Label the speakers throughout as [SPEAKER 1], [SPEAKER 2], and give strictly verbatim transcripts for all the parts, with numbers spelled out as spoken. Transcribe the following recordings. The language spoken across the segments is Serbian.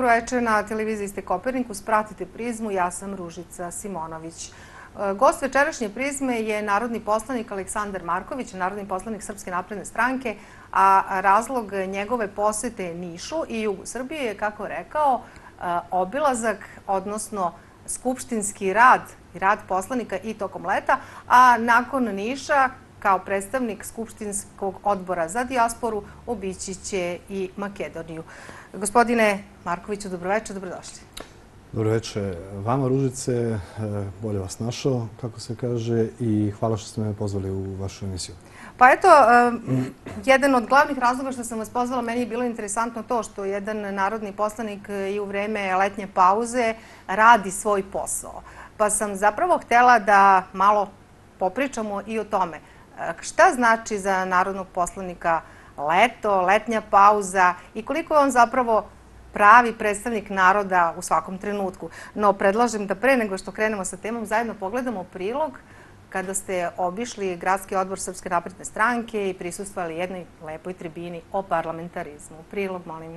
[SPEAKER 1] dobro večer na televiziji ste Kopernikus, pratite Prizmu, ja sam Ružica Simonović. Gost večerašnje Prizme je narodni poslanik Aleksandar Marković, narodni poslanik Srpske napredne stranke, a razlog njegove posete Nišu i jugu Srbije je, kako rekao, obilazak, odnosno skupštinski rad i rad poslanika i tokom leta, a nakon Niša, kao predstavnik Skupštinskog odbora za dijasporu, obići će i Makedoniju. Gospodine Markoviću, dobroveče, dobrodošli.
[SPEAKER 2] Dobroveče vama, Ružice. Bolje vas našao, kako se kaže, i hvala što ste me pozvali u vašu emisiju.
[SPEAKER 1] Pa eto, jedan od glavnih razloga što sam vas pozvala, meni je bilo interesantno to što jedan narodni poslanik i u vreme letnje pauze radi svoj posao. Pa sam zapravo htjela da malo popričamo i o tome. Šta znači za narodnog poslanika leto, letnja pauza i koliko je on zapravo pravi predstavnik naroda u svakom trenutku. No, predlažem da pre nego što krenemo sa temom zajedno pogledamo prilog kada ste obišli Gradski odbor Srpske napredne stranke i prisustvovali jednoj lepoj tribini o parlamentarizmu. Prilog, molim.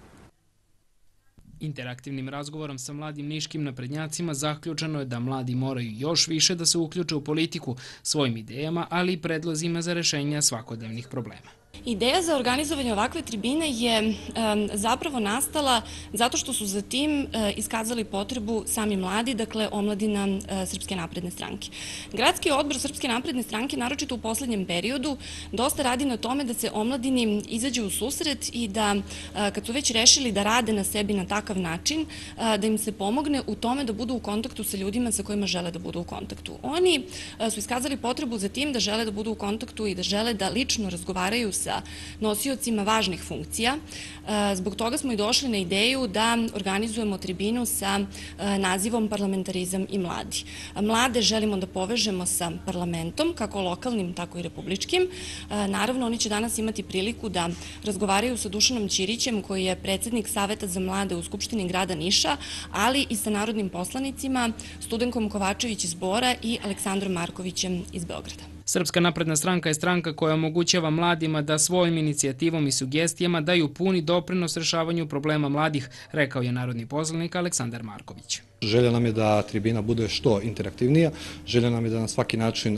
[SPEAKER 3] Interaktivnim razgovorom sa mladim niškim naprednjacima zaključeno je da mladi moraju još više da se uključe u politiku svojim idejama, ali i predlozima za rešenja svakodnevnih problema.
[SPEAKER 4] Ideja za organizovanje ovakve tribine je zapravo nastala zato što su za tim iskazali potrebu sami mladi, dakle omladina Srpske napredne stranke. Gradski odbor Srpske napredne stranke, naročito u poslednjem periodu, dosta radi na tome da se omladini izađe u susret i da, kad su već rešili da rade na sebi na takav način, da im se pomogne u tome da budu u kontaktu sa ljudima sa kojima žele da budu u kontaktu. Oni su iskazali potrebu za tim da žele da budu u kontaktu i da žele da lično razgovaraju sa nosiocima važnih funkcija. Zbog toga smo i došli na ideju da organizujemo tribinu sa nazivom Parlamentarizam i mladi. Mlade želimo da povežemo sa parlamentom, kako lokalnim, tako i republičkim. Naravno, oni će danas imati priliku da razgovaraju sa Dušanom Ćirićem, koji je predsednik Saveta za mlade u Skupštini grada Niša, ali i sa narodnim poslanicima, Studenkom Kovačević iz Bora i Aleksandrom Markovićem iz Beograda.
[SPEAKER 3] Srpska napredna stranka je stranka koja omogućava mladima da svojim inicijativom i sugestijama daju puni doprinos rešavanju problema mladih, rekao je narodni poslanik Aleksandar Marković.
[SPEAKER 2] Želja nam je da tribina bude što interaktivnija, želja nam je da na svaki način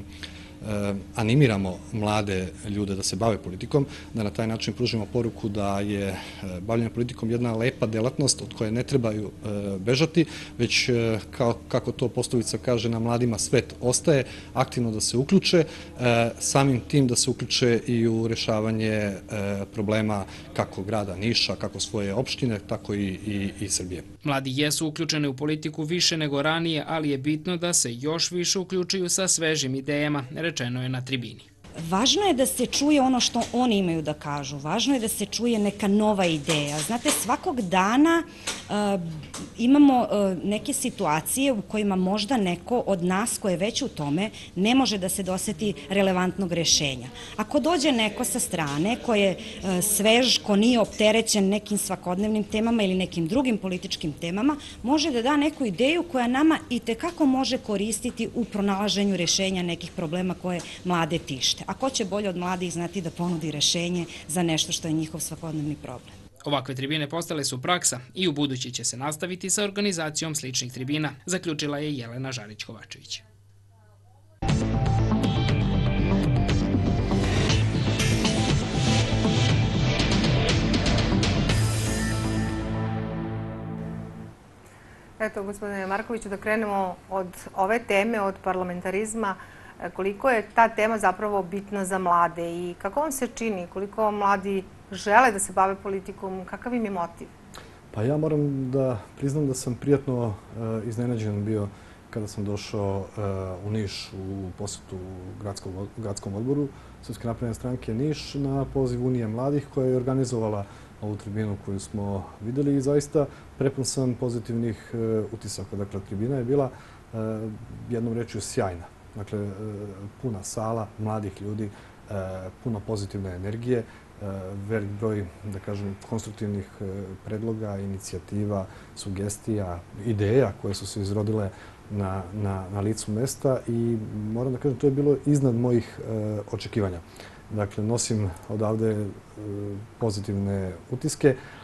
[SPEAKER 2] animiramo mlade ljude da se bave politikom, da na taj način pružimo poruku da je bavljanje politikom jedna lepa delatnost od koje ne trebaju bežati, već kako to poslovica kaže, na mladima svet ostaje, aktivno da se uključe, samim tim da se uključe i u rešavanje problema kako grada Niša, kako svoje opštine, tako i Srbije.
[SPEAKER 3] Mladi jesu uključeni u politiku više nego ranije, ali je bitno da se još više uključuju sa svežim idejama, rečeno je na tribini.
[SPEAKER 5] Važno je da se čuje ono što oni imaju da kažu. Važno je da se čuje neka nova ideja. Znate, svakog dana imamo neke situacije u kojima možda neko od nas ko je već u tome ne može da se doseti relevantnog rešenja. Ako dođe neko sa strane ko je svež, ko nije opterećen nekim svakodnevnim temama ili nekim drugim političkim temama, može da da neku ideju koja nama i tekako može koristiti u pronalaženju rešenja nekih problema koje mlade tište. A ko će bolje od mladih znati da ponudi rešenje za nešto što je njihov svakodnevni problem?
[SPEAKER 3] Ovakve tribine postale su praksa i u budući će se nastaviti sa organizacijom sličnih tribina, zaključila je Jelena Žarić-Kovačević.
[SPEAKER 1] Eto, gospodine Markoviću, da krenemo od ove teme, od parlamentarizma. Koliko je ta tema zapravo bitna za mlade i kako vam se čini, koliko mladi žele da se bave politikom, kakav im je motiv?
[SPEAKER 2] Pa ja moram da priznam da sam prijatno iznenađen bio kada sam došao u Niš u posetu Gradskom odboru Srpske napredne stranke Niš na poziv Unije mladih koja je organizovala ovu tribinu koju smo videli i zaista prepun sam pozitivnih utisaka. Dakle, tribina je bila jednom rečju sjajna. Dakle, puna sala, mladih ljudi, puno pozitivne energije, velik broj, da kažem, konstruktivnih predloga, inicijativa, sugestija, ideja koje su se izrodile na, na, na licu mesta i moram da kažem, to je bilo iznad mojih očekivanja. Dakle, nosim odavde pozitivne utiske,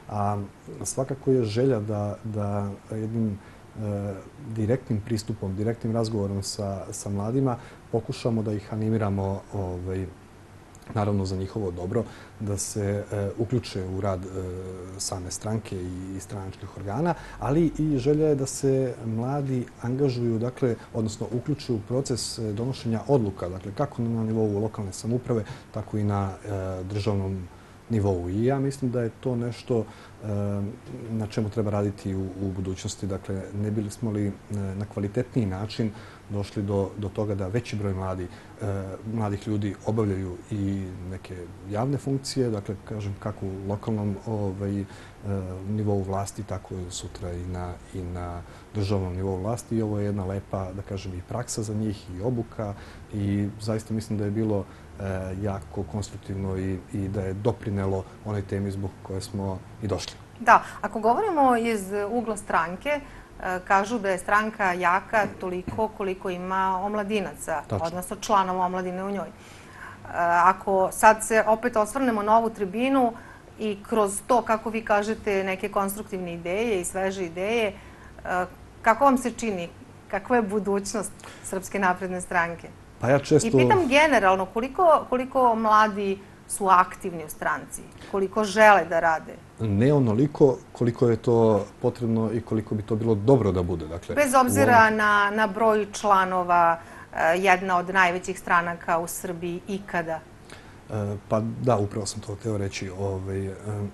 [SPEAKER 2] A svakako je želja da, da jednim direktnim pristupom, direktnim razgovorom sa, sa mladima pokušamo da ih animiramo ovaj, naravno za njihovo dobro, da se e, uključe u rad e, same stranke i stranačkih organa, ali i želja je da se mladi angažuju, dakle, odnosno uključe u proces donošenja odluka, dakle, kako na nivou lokalne samouprave, tako i na e, državnom nivou. I ja mislim da je to nešto e, na čemu treba raditi u, u budućnosti. Dakle, ne bili smo li na kvalitetniji način došli do, do toga da veći broj mladi, e, mladih ljudi obavljaju i neke javne funkcije, dakle, kažem, kako u lokalnom ovaj, e, nivou vlasti, tako i sutra i na, i na državnom nivou vlasti. I ovo je jedna lepa, da kažem, i praksa za njih i obuka i zaista mislim da je bilo e, jako konstruktivno i, i da je doprinelo onoj temi zbog koje smo i došli.
[SPEAKER 1] Da, ako govorimo iz ugla stranke, kažu da je stranka jaka toliko koliko ima omladinaca,
[SPEAKER 2] Tačno.
[SPEAKER 1] Odnosno članova omladine u njoj. Ako sad se opet osvrnemo na ovu tribinu i kroz to, kako vi kažete, neke konstruktivne ideje i sveže ideje, kako vam se čini, kakva je budućnost Srpske napredne stranke?
[SPEAKER 2] Pa ja često...
[SPEAKER 1] I pitam generalno, koliko, koliko mladi su aktivni u stranci, koliko žele da rade?
[SPEAKER 2] Ne onoliko koliko je to potrebno i koliko bi to bilo dobro da bude. Dakle,
[SPEAKER 1] bez obzira ovom... na, na broj članova, jedna od najvećih stranaka u Srbiji ikada.
[SPEAKER 2] E, pa da, upravo sam to hteo reći. Ovaj,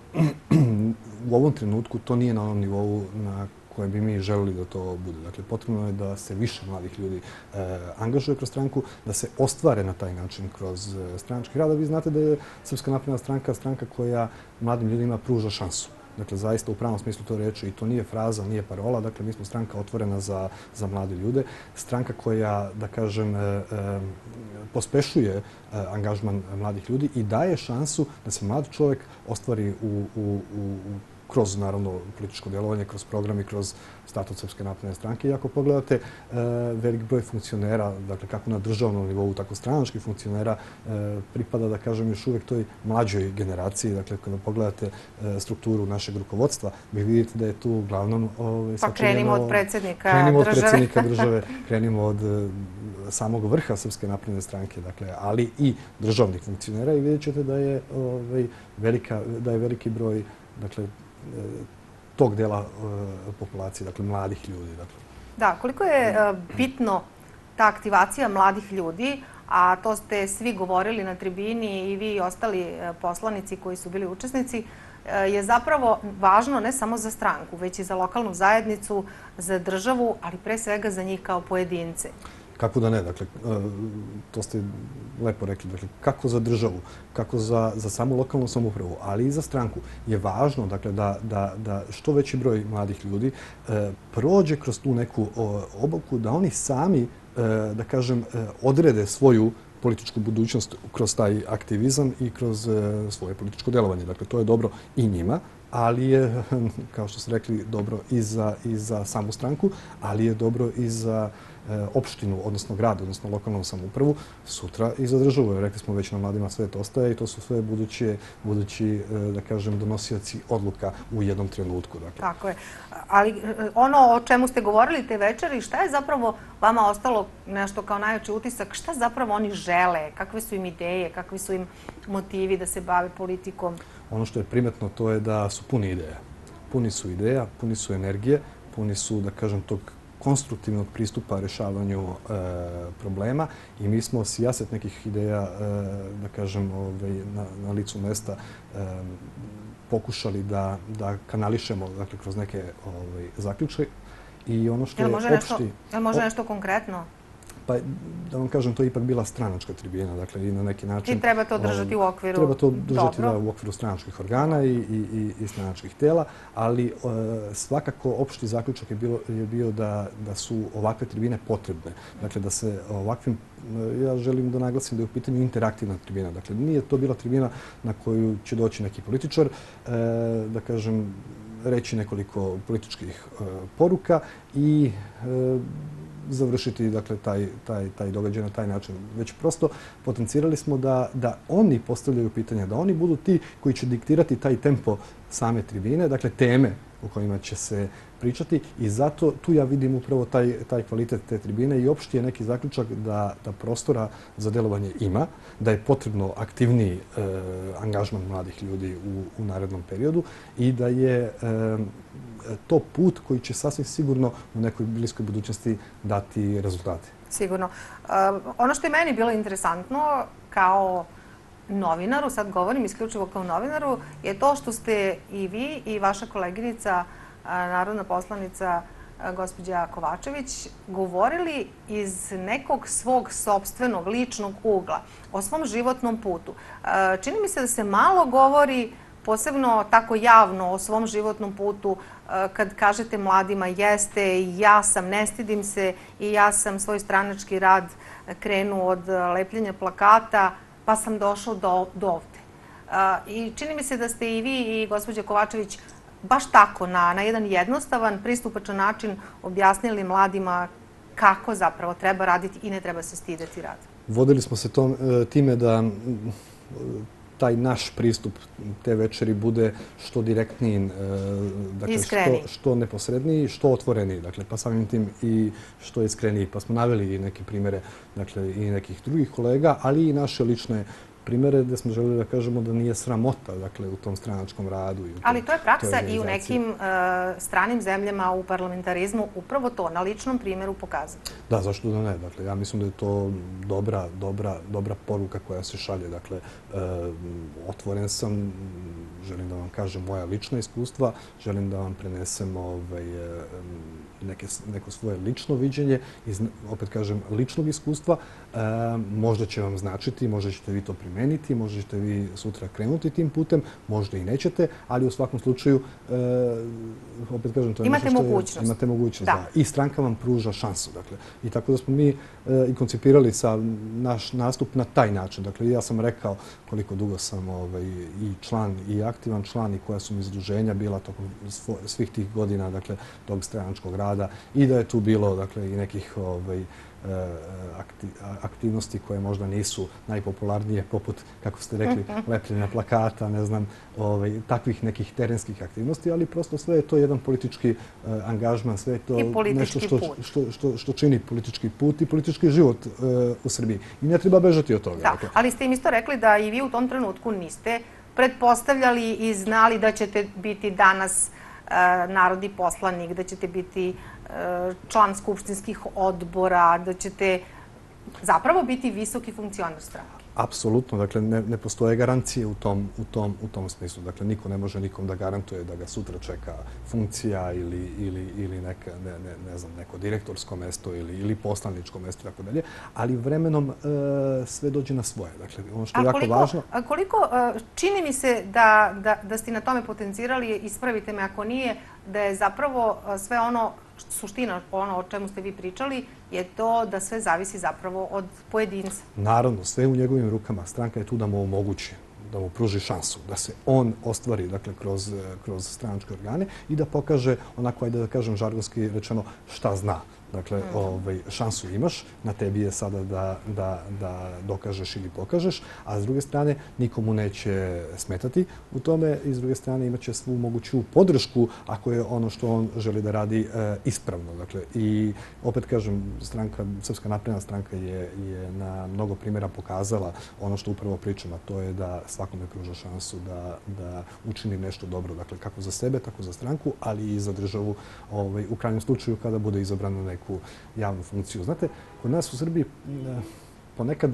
[SPEAKER 2] u ovom trenutku to nije na onom nivou na koje bi mi želeli da to bude. Dakle, potrebno je da se više mladih ljudi e, angažuje kroz stranku, da se ostvare na taj način kroz e, stranački rad. Vi znate da je Srpska napredna stranka stranka koja mladim ljudima pruža šansu. Dakle, zaista u pravom smislu to reči i to nije fraza, nije parola. Dakle, mi smo stranka otvorena za, za mlade ljude. Stranka koja, da kažem, e, e, pospešuje e, angažman mladih ljudi i daje šansu da se mlad čovjek ostvari u, u, u kroz, naravno, političko djelovanje, kroz program i kroz statut Srpske napredne stranke. I ako pogledate e, velik broj funkcionera, dakle, kako na državnom nivou, tako stranačkih funkcionera, e, pripada, da kažem, još uvijek toj mlađoj generaciji. Dakle, kada pogledate e, strukturu našeg rukovodstva, vi vidite da je tu uglavnom... Ove,
[SPEAKER 1] pa krenimo od predsjednika
[SPEAKER 2] krenimo od
[SPEAKER 1] države.
[SPEAKER 2] predsjednika države, krenimo od e, samog vrha Srpske napredne stranke, dakle, ali i državnih funkcionera i vidjet ćete da je, ove, velika, da je veliki broj, dakle, tog dela populacije, dakle, mladih ljudi. Dakle.
[SPEAKER 1] Da, koliko je bitno ta aktivacija mladih ljudi, a to ste svi govorili na tribini i vi i ostali poslanici koji su bili učesnici, je zapravo važno ne samo za stranku, već i za lokalnu zajednicu, za državu, ali pre svega za njih kao pojedince.
[SPEAKER 2] Kako da ne, dakle, to ste lepo rekli, dakle, kako za državu, kako za, za samu lokalnu samoupravu, ali i za stranku je važno, dakle, da, da, da što veći broj mladih ljudi e, prođe kroz tu neku o, obuku, da oni sami, e, da kažem, e, odrede svoju političku budućnost kroz taj aktivizam i kroz e, svoje političko djelovanje. Dakle, to je dobro i njima, ali je, kao što ste rekli, dobro i za, i za samu stranku, ali je dobro i za opštinu, odnosno grad, odnosno lokalnu samoupravu, sutra i za državu. Rekli smo već na mladima svet ostaje i to su sve budući, budući da kažem, donosioci odluka u jednom trenutku. Dakle.
[SPEAKER 1] Tako je. Ali ono o čemu ste govorili te večeri, šta je zapravo vama ostalo nešto kao najveći utisak? Šta zapravo oni žele? Kakve su im ideje? Kakvi su im motivi da se bave politikom?
[SPEAKER 2] Ono što je primetno to je da su puni ideja. Puni su ideja, puni su energije, puni su, da kažem, tog konstruktivnog pristupa rješavanju e, problema i mi smo sijaset nekih ideja, e, da kažem, ovaj, na, na licu mesta e, pokušali da, da kanališemo, dakle, kroz neke ovaj, zaključke. I ono što je,
[SPEAKER 1] je
[SPEAKER 2] opšti...
[SPEAKER 1] Nešto, je li može nešto konkretno?
[SPEAKER 2] Pa, da vam kažem, to je ipak bila stranačka tribina, dakle, i na neki način...
[SPEAKER 1] I treba to držati u okviru...
[SPEAKER 2] Treba to držati da, u okviru stranačkih organa i, i, i stranačkih tela, ali e, svakako opšti zaključak je, bilo, je bio da, da su ovakve tribine potrebne. Dakle, da se ovakvim... Ja želim da naglasim da je u pitanju interaktivna tribina. Dakle, nije to bila tribina na koju će doći neki političar, e, da kažem, reći nekoliko političkih e, poruka i e, završiti, dakle, taj, taj, taj događaj na taj način. Već prosto potencirali smo da, da oni postavljaju pitanja, da oni budu ti koji će diktirati taj tempo same tribine, dakle teme o kojima će se pričati i zato tu ja vidim upravo taj, taj kvalitet te tribine i opšti je neki zaključak da, da prostora za delovanje ima, da je potrebno aktivniji e, angažman mladih ljudi u, u narednom periodu i da je e, to put koji će sasvim sigurno u nekoj bliskoj budućnosti dati rezultate.
[SPEAKER 1] Sigurno. E, ono što je meni bilo interesantno kao novinaru, sad govorim isključivo kao novinaru, je to što ste i vi i vaša koleginica, narodna poslanica gospođa Kovačević, govorili iz nekog svog sopstvenog ličnog ugla o svom životnom putu. Čini mi se da se malo govori, posebno tako javno, o svom životnom putu kad kažete mladima jeste, ja sam, ne stidim se i ja sam svoj stranački rad krenuo od lepljenja plakata pa sam došao do, do ovde. I čini mi se da ste i vi i gospođa Kovačević baš tako, na, na jedan jednostavan, pristupačan način objasnili mladima kako zapravo treba raditi i ne treba se stideti rada.
[SPEAKER 2] Vodili smo se tom, time da taj naš pristup te večeri bude što direktniji, dakle, što, što neposredniji, što otvoreniji, dakle, pa samim tim i što iskreniji. Pa smo naveli i neke primere, dakle, i nekih drugih kolega, ali i naše lične primere gde smo želeli da kažemo da nije sramota, dakle, u tom stranačkom radu. I u tom,
[SPEAKER 1] ali to je praksa i u nekim uh, stranim zemljama u parlamentarizmu upravo to na ličnom primjeru pokazati.
[SPEAKER 2] Da, zašto da ne? Dakle, ja mislim da je to dobra, dobra, dobra poruka koja se šalje. Dakle, uh, otvoren sam, želim da vam kažem moja lična iskustva, želim da vam prenesem ovaj, neke, neko svoje lično viđenje, iz, opet kažem, ličnog iskustva. E, možda će vam značiti, možda ćete vi to primeniti, možda ćete vi sutra krenuti tim putem, možda i nećete, ali u svakom slučaju, e, opet kažem, to je
[SPEAKER 1] imate
[SPEAKER 2] nešto što
[SPEAKER 1] mogućnost.
[SPEAKER 2] Je, imate mogućnost.
[SPEAKER 1] Da.
[SPEAKER 2] Da. I stranka vam pruža šansu. Dakle. I tako da smo mi e, i koncipirali sa naš nastup na taj način. Dakle, ja sam rekao koliko dugo sam ovaj, i član i aktivan član i koja su mi zaduženja bila tokom svih tih godina, dakle, tog stranačkog rada i da je tu bilo, dakle, i nekih ovaj, aktivnosti koje možda nisu najpopularnije, poput, kako ste rekli, lepljenja plakata, ne znam, ovaj, takvih nekih terenskih aktivnosti, ali prosto sve je to jedan politički uh, angažman, sve je to nešto što, što, što, što čini politički put i politički život uh, u Srbiji. I ne treba bežati od toga.
[SPEAKER 1] Da, dakle. Ali ste im isto rekli da i vi u tom trenutku niste pretpostavljali i znali da ćete biti danas uh, narodni poslanik, da ćete biti član skupštinskih odbora, da ćete zapravo biti visoki funkcioner stranke.
[SPEAKER 2] Apsolutno. Dakle, ne, ne postoje garancije u tom, u, tom, u tom smislu. Dakle, niko ne može nikom da garantuje da ga sutra čeka funkcija ili, ili, ili neka, ne, ne, ne znam, neko direktorsko mesto ili, ili poslaničko mesto, tako dalje. Ali vremenom e, sve dođe na svoje. Dakle, ono što je jako
[SPEAKER 1] koliko,
[SPEAKER 2] važno...
[SPEAKER 1] A koliko, čini mi se da, da, da ste na tome potencirali, ispravite me ako nije, da je zapravo sve ono suština, ono o čemu ste vi pričali, je to da sve zavisi zapravo od pojedinca.
[SPEAKER 2] Naravno, sve u njegovim rukama. Stranka je tu da mu omogući, da mu pruži šansu, da se on ostvari, dakle, kroz, kroz stranačke organe i da pokaže, onako, ajde da kažem žargonski rečeno, šta zna. Dakle, ovaj, šansu imaš, na tebi je sada da, da, da dokažeš ili pokažeš, a s druge strane nikomu neće smetati u tome i s druge strane imaće svu moguću podršku ako je ono što on želi da radi e, ispravno. Dakle, i opet kažem, stranka, Srpska napredna stranka je, je na mnogo primjera pokazala ono što upravo pričam, a to je da svakome pruža šansu da, da učini nešto dobro, dakle, kako za sebe, tako za stranku, ali i za državu, ovaj, u krajnjem slučaju kada bude izabrano neko javnu funkciju. Znate, kod nas u Srbiji ponekad,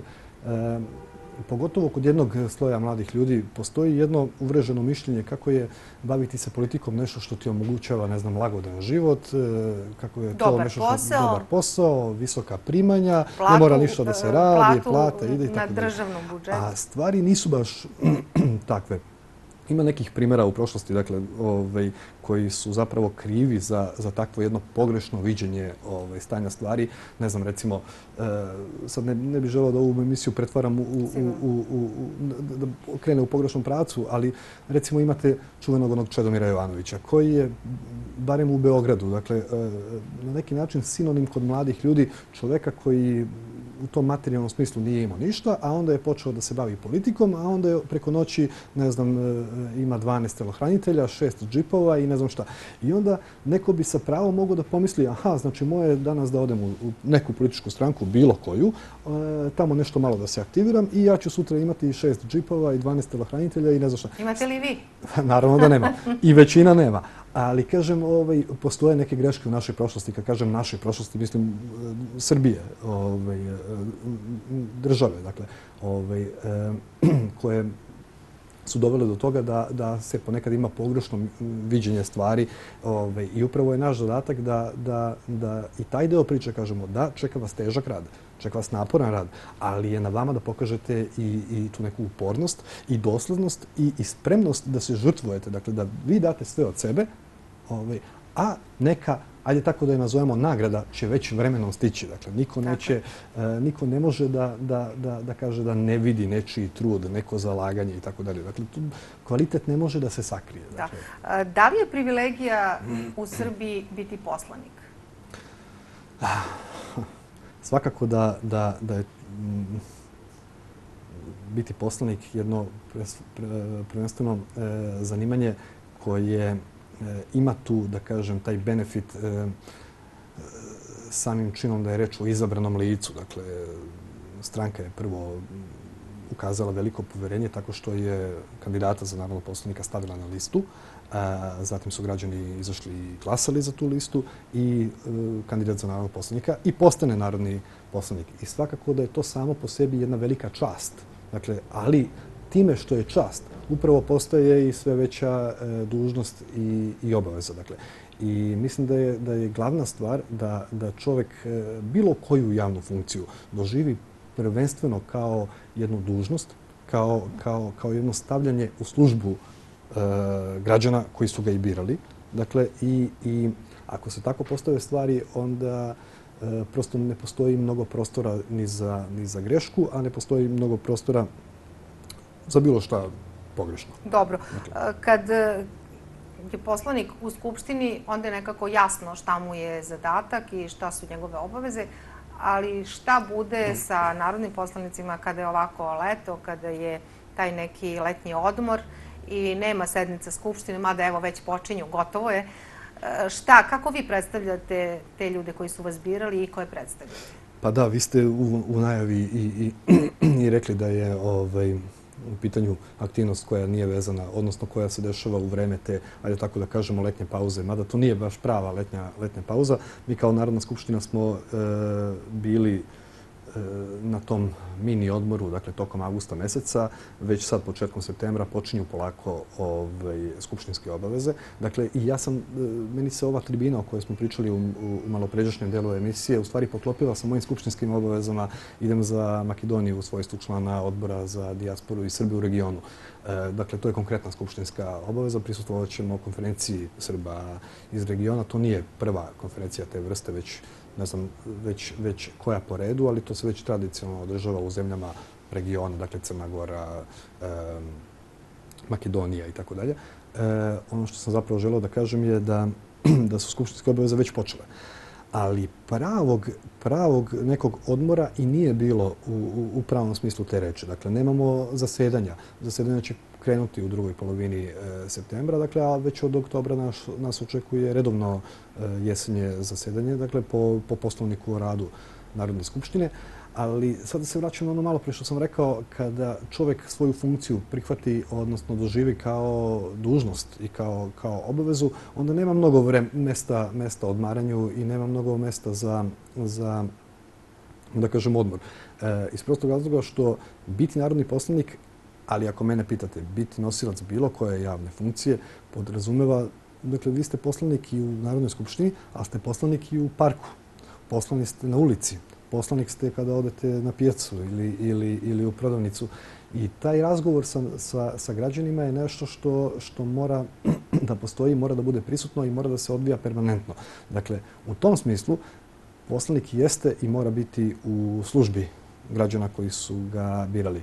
[SPEAKER 2] pogotovo kod jednog sloja mladih ljudi, postoji jedno uvreženo mišljenje kako je baviti se politikom nešto što ti omogućava, ne znam, lagodan život, kako je to nešto što je dobar posao, visoka primanja, ne mora ništa da se radi, plata ide i tako dalje.
[SPEAKER 1] Na državnom budžetu.
[SPEAKER 2] A stvari nisu baš takve. Ima nekih primjera u prošlosti, dakle, ovaj, koji su zapravo krivi za, za takvo jedno pogrešno viđenje ovaj, stanja stvari. Ne znam, recimo, e, sad ne, ne bih želeo da ovu emisiju pretvaram u, u, u, u, da krene u pogrešnom pravcu, ali recimo imate čuvenog onog Čedomira Jovanovića, koji je, barem u Beogradu, dakle, e, na neki način sinonim kod mladih ljudi, čoveka koji u tom materijalnom smislu nije imao ništa, a onda je počeo da se bavi politikom, a onda je preko noći, ne znam, ima dvanaest telohranitelja, šest džipova i ne znam šta. I onda neko bi sa pravom mogao da pomisli, aha, znači moje je danas da odem u neku političku stranku, bilo koju, tamo nešto malo da se aktiviram i ja ću sutra imati šest džipova i dvanaest telohranitelja i ne znam šta.
[SPEAKER 1] Imate li vi?
[SPEAKER 2] Naravno da nema. I većina nema. Ali, kažem, postoje neke greške u našoj prošlosti. Kad kažem našoj prošlosti, mislim Srbije, države, dakle, koje su dovele do toga da se ponekad ima pogrešno viđenje stvari i upravo je naš zadatak da i taj deo priče kažemo da čeka vas težak rad, čeka vas naporan rad, ali je na vama da pokažete i tu neku upornost i doslednost i spremnost da se žrtvujete, dakle da vi date sve od sebe, a neka, ajde tako da je nazovemo, nagrada će već vremenom stići. Dakle, niko neće, niko ne može da kaže da ne vidi nečiji trud, neko zalaganje i tako dalje. Dakle, kvalitet ne može da se sakrije.
[SPEAKER 1] Da li je privilegija u Srbiji biti poslanik?
[SPEAKER 2] Svakako da je biti poslanik jedno prvenstveno zanimanje koje ima tu, da kažem, taj benefit samim činom da je reč o izabranom licu. Dakle, stranka je prvo ukazala veliko poverenje tako što je kandidata za narodnog poslanika stavila na listu. Zatim su građani izašli i glasali za tu listu i kandidat za narodnog poslanika i postane narodni poslanik. I svakako da je to samo po sebi jedna velika čast. Dakle, ali time što je čast, upravo postaje i sve veća dužnost i obaveza. I mislim da je glavna stvar da čovek bilo koju javnu funkciju doživi prvenstveno kao jednu dužnost, kao jedno stavljanje u službu građana koji su ga i birali. Dakle, i ako se tako postave stvari, onda prosto ne postoji mnogo prostora ni za grešku, a ne postoji mnogo prostora za bilo šta pogrešno.
[SPEAKER 1] Dobro. Kad je poslanik u Skupštini, onda je nekako jasno šta mu je zadatak i šta su njegove obaveze, ali šta bude sa narodnim poslanicima kada je ovako leto, kada je taj neki letnji odmor i nema sednica Skupštine, mada evo već počinju, gotovo je. Šta, kako vi predstavljate te ljude koji su vas birali i koje predstavljate?
[SPEAKER 2] Pa da, vi ste u najavi i rekli da je u pitanju aktivnost koja nije vezana, odnosno koja se dešava u vreme te, ajde tako da kažemo, letnje pauze. Mada to nije baš prava letnja pauza. Mi kao Narodna skupština smo bili na tom mini odmoru, dakle, tokom avgusta meseca. Već sad, početkom septembra, počinju polako skupštinske obaveze. Dakle, i ja sam, meni se ova tribina o kojoj smo pričali u malopređašnjem delu emisije, u stvari poklopila sa mojim skupštinskim obavezama. Idem za Makedoniju u svojstvu člana odbora za dijasporu i Srbiju u regionu. Dakle, to je konkretna skupštinska obaveza. Prisustvovat ćemo konferenciji Srba iz regiona. To nije prva konferencija te vrste, već ne znam već koja po redu, ali to se već tradicionalno održava u zemljama regiona, dakle Crna Gora, Makedonija i tako dalje. Ono što sam zapravo želeo da kažem je da su skupštinske obaveze već počele. Ali pravog nekog odmora i nije bilo u pravom smislu te reči. Dakle, nemamo zasedanja. Zasedanja će krenuti u drugoj polovini septembra, dakle, a već od oktobra nas očekuje redovno jesenje zasedanje, dakle, po poslovniku o radu Narodne skupštine. Ali sad da se vraćam na ono malo pre što sam rekao, kada čovek svoju funkciju prihvati, odnosno doživi kao dužnost i kao obavezu, onda nema mnogo mesta odmaranju i nema mnogo mesta za, da kažem, odmor. Iz prostog razloga što biti narodni poslanik, ali ako mene pitate, biti nosilac bilo koje javne funkcije, podrazumeva, dakle, vi ste poslanik i u Narodnoj skupštini, ali ste poslanik i u parku. Poslanik ste na ulici. Poslanik ste kada odete na pijacu ili u prodavnicu. I taj razgovor sa građanima je nešto što mora da postoji, mora da bude prisutno i mora da se odvija permanentno. Dakle, u tom smislu poslanik jeste i mora biti u službi građana koji su ga birali.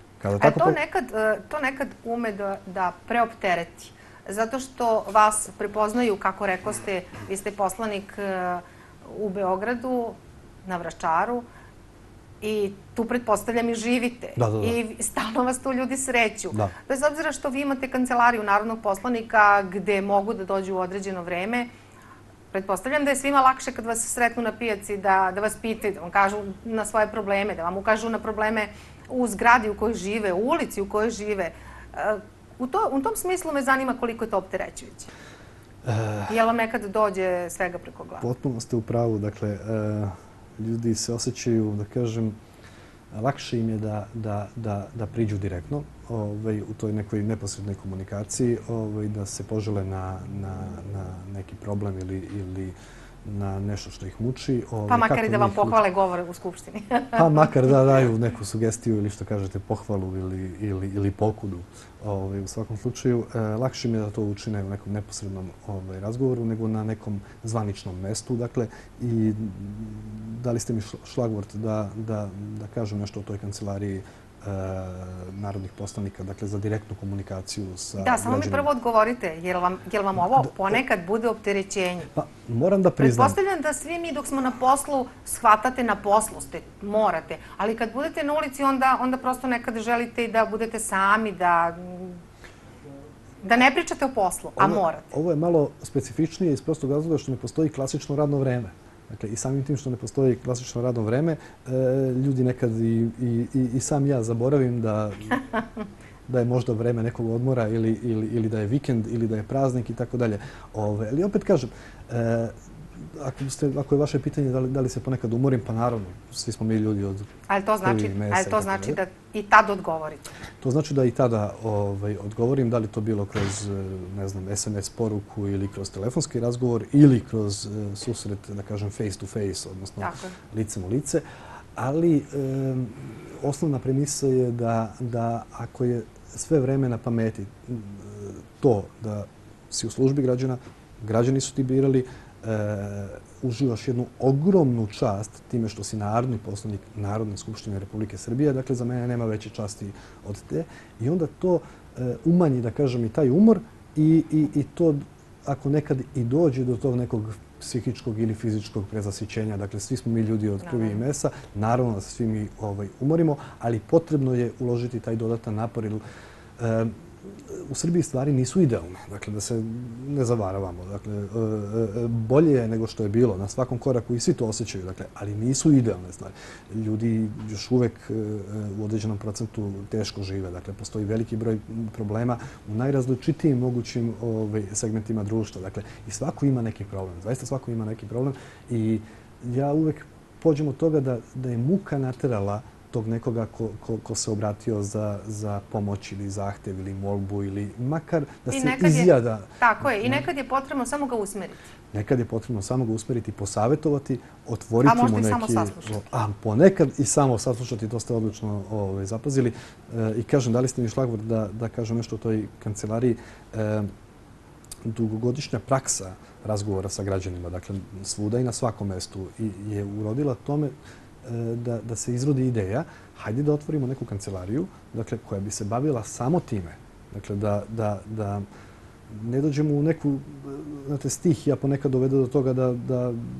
[SPEAKER 1] To nekad ume da preoptereti. Zato što vas prepoznaju, kako rekoste, vi ste poslanik u Beogradu, na Vračaru, I tu pretpostavljam i živite.
[SPEAKER 2] Da, da, da.
[SPEAKER 1] I stalno vas tu ljudi sreću.
[SPEAKER 2] Da.
[SPEAKER 1] Bez obzira što vi imate kancelariju narodnog poslanika gde mogu da dođu u određeno vreme, pretpostavljam da je svima lakše kad vas sretnu na pijaci da, da vas pitaju, da vam kažu na svoje probleme, da vam ukažu na probleme u zgradi u kojoj žive, u ulici u kojoj žive. U, to, u tom smislu me zanima koliko je to opterećujuće. Je li vam nekad dođe svega preko glave?
[SPEAKER 2] Potpuno ste u pravu. Dakle, ljudi se osjećaju, da kažem, lakše im je da, da, da, da priđu direktno ovaj, u toj nekoj neposrednoj komunikaciji, ovaj, da se požele na, na, na neki problem ili, ili na nešto što ih muči. Ovaj,
[SPEAKER 1] pa makar i da vam pohvale govore u Skupštini.
[SPEAKER 2] Pa makar da daju neku sugestiju ili što kažete pohvalu ili, ili, ili pokudu. Ovaj, u svakom slučaju, e, lakše mi je da to učine u nekom neposrednom ovaj, razgovoru nego na nekom zvaničnom mestu. Dakle, i dali ste mi šlagvort da, da, da kažem nešto o toj kancelariji narodnih poslanika, dakle za direktnu komunikaciju sa građanima.
[SPEAKER 1] Da, samo mi prvo odgovorite, jer vam, jer vam ovo ponekad bude opterećenje?
[SPEAKER 2] Pa, moram da priznam.
[SPEAKER 1] Pretpostavljam da svi mi dok smo na poslu shvatate na poslu ste, morate, ali kad budete na ulici onda, onda prosto nekad želite i da budete sami, da, da ne pričate o poslu, a
[SPEAKER 2] ovo,
[SPEAKER 1] morate.
[SPEAKER 2] Ovo je malo specifičnije iz prostog razloga što ne postoji klasično radno vreme. Dakle, i samim tim što ne postoji klasično radno vreme, ljudi nekad i, i, i sam ja zaboravim da, da je možda vreme nekog odmora ili, ili, ili da je vikend ili da je praznik i tako dalje. Ove, ali opet kažem, ako, ste, ako je vaše pitanje da li, da li se ponekad umorim, pa naravno, svi smo mi ljudi od
[SPEAKER 1] ali to znači, ali to znači da i tad odgovorite? To znači
[SPEAKER 2] da i tada ovaj, odgovorim, da li to bilo kroz, ne znam, es em es poruku ili kroz telefonski razgovor ili kroz uh, susret, da kažem, face to face, odnosno
[SPEAKER 1] Tako.
[SPEAKER 2] licem u lice. Ali um, osnovna premisa je da, da ako je sve vreme na pameti to da si u službi građana, građani su ti birali, Uh, uživaš jednu ogromnu čast time što si narodni poslanik Narodne skupštine Republike Srbije. Dakle, za mene nema veće časti od te. I onda to uh, umanji, da kažem, i taj umor i, i, i to ako nekad i dođe do tog nekog psihičkog ili fizičkog prezasićenja. Dakle, svi smo mi ljudi od krvi i mesa. Naravno da se svi mi ovaj, umorimo, ali potrebno je uložiti taj dodatan napor. Uh, U Srbiji stvari nisu idealne, dakle da se ne zavaravamo. Dakle, bolje je nego što je bilo na svakom koraku i svi to osjećaju, dakle, ali nisu idealne stvari. Ljudi još uvek u određenom procentu teško žive, dakle, postoji veliki broj problema u najrazličitijim mogućim ovaj, segmentima društva. Dakle, i svako ima neki problem, zaista svako ima neki problem i ja uvek pođem od toga da, da je muka naterala tog nekoga ko, ko, ko se obratio za, za pomoć ili zahtev ili molbu ili makar da I se izjada.
[SPEAKER 1] Je, tako je. I nekad je potrebno samo ga usmeriti.
[SPEAKER 2] Nekad je potrebno samo ga usmeriti, posavetovati, otvoriti mu neki...
[SPEAKER 1] A možda i samo saslušati.
[SPEAKER 2] A ponekad i samo saslušati, to ste odlično ovaj, zapazili. E, I kažem, dali ste mi šlagvort da, da kažem nešto o toj kancelariji. E, dugogodišnja praksa razgovora sa građanima, dakle svuda i na svakom mestu, i je urodila tome Da, da se izrodi ideja, hajde da otvorimo neku kancelariju, dakle, koja bi se bavila samo time. Dakle, da, da, da ne dođemo u neku, znate, stihija ponekad dovede do toga da, da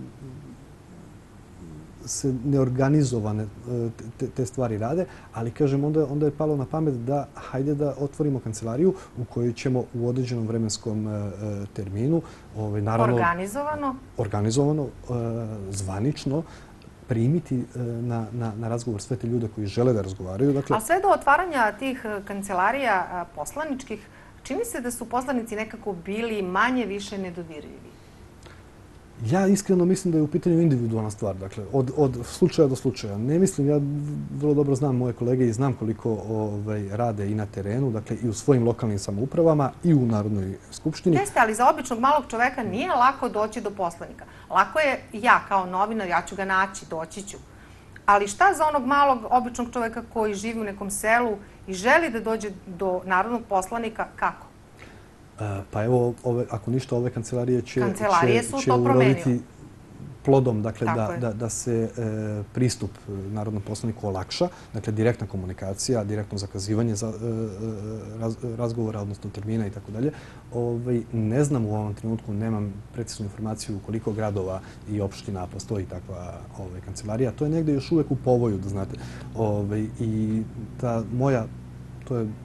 [SPEAKER 2] se neorganizovane te, te stvari rade, ali, kažem, onda, onda je palo na pamet da hajde da otvorimo kancelariju u kojoj ćemo u određenom vremenskom terminu, ovaj, naravno...
[SPEAKER 1] Organizovano?
[SPEAKER 2] Organizovano, zvanično, primiti na, na, na razgovor sve te ljude koji žele da razgovaraju. Dakle,
[SPEAKER 1] a sve do otvaranja tih kancelarija poslaničkih, čini se da su poslanici nekako bili manje više nedodirljivi?
[SPEAKER 2] Ja iskreno mislim da je u pitanju individualna stvar, dakle, od, od slučaja do slučaja. Ne mislim, ja vrlo dobro znam moje kolege i znam koliko ovaj, rade i na terenu, dakle, i u svojim lokalnim samoupravama i u Narodnoj skupštini.
[SPEAKER 1] Jeste, ali za običnog malog čoveka nije lako doći do poslanika. Lako je ja kao novinar, ja ću ga naći, doći ću. Ali šta za onog malog običnog čoveka koji živi u nekom selu i želi da dođe do narodnog poslanika, kako?
[SPEAKER 2] Pa evo, ove, ako ništa, ove kancelarije će,
[SPEAKER 1] kancelarije
[SPEAKER 2] će,
[SPEAKER 1] su
[SPEAKER 2] će
[SPEAKER 1] to
[SPEAKER 2] uroditi plodom, dakle, da, da, da se e, pristup narodnom poslaniku olakša, dakle, direktna komunikacija, direktno zakazivanje za, e, raz, razgovora, odnosno termina i tako dalje. Ovaj, ne znam u ovom trenutku, nemam preciznu informaciju koliko gradova i opština postoji takva ovaj, kancelarija. To je negde još uvek u povoju, da znate. Ovaj, I ta moja, to je,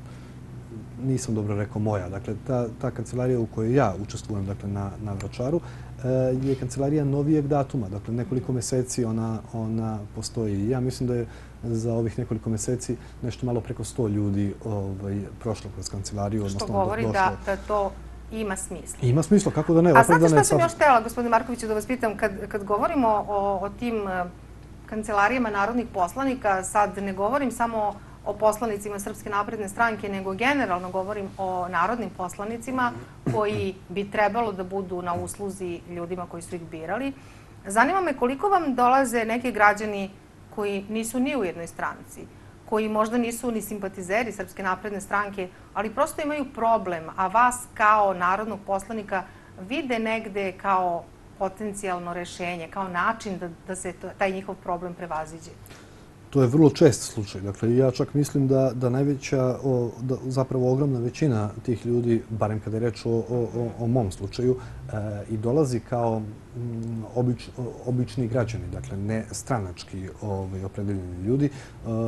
[SPEAKER 2] nisam dobro rekao moja, dakle, ta, ta kancelarija u kojoj ja učestvujem, dakle, na, na Vračaru, je kancelarija novijeg datuma. Dakle, nekoliko meseci ona, ona postoji. I ja mislim da je za ovih nekoliko meseci nešto malo preko sto ljudi ovaj, prošlo kroz kancelariju.
[SPEAKER 1] Što govori da, da to ima smisla.
[SPEAKER 2] Ima smisla, kako da ne?
[SPEAKER 1] A znate što sam još htjela, gospodine Markoviću, da vas pitam, kad, kad govorimo o, o tim kancelarijama narodnih poslanika, sad ne govorim samo o poslanicima Srpske napredne stranke, nego generalno govorim o narodnim poslanicima koji bi trebalo da budu na usluzi ljudima koji su ih birali. Zanima me koliko vam dolaze neki građani koji nisu ni u jednoj stranci, koji možda nisu ni simpatizeri Srpske napredne stranke, ali prosto imaju problem, a vas kao narodnog poslanika vide negde kao potencijalno rešenje, kao način da, da se to, taj njihov problem prevaziđe.
[SPEAKER 2] To je vrlo čest slučaj. Dakle, ja čak mislim da, da najveća, o, da, zapravo ogromna većina tih ljudi, barem kada je reč o, o, o mom slučaju, e, i dolazi kao m, obič, obični građani, dakle, ne stranački ovaj, opredeljeni ljudi. E,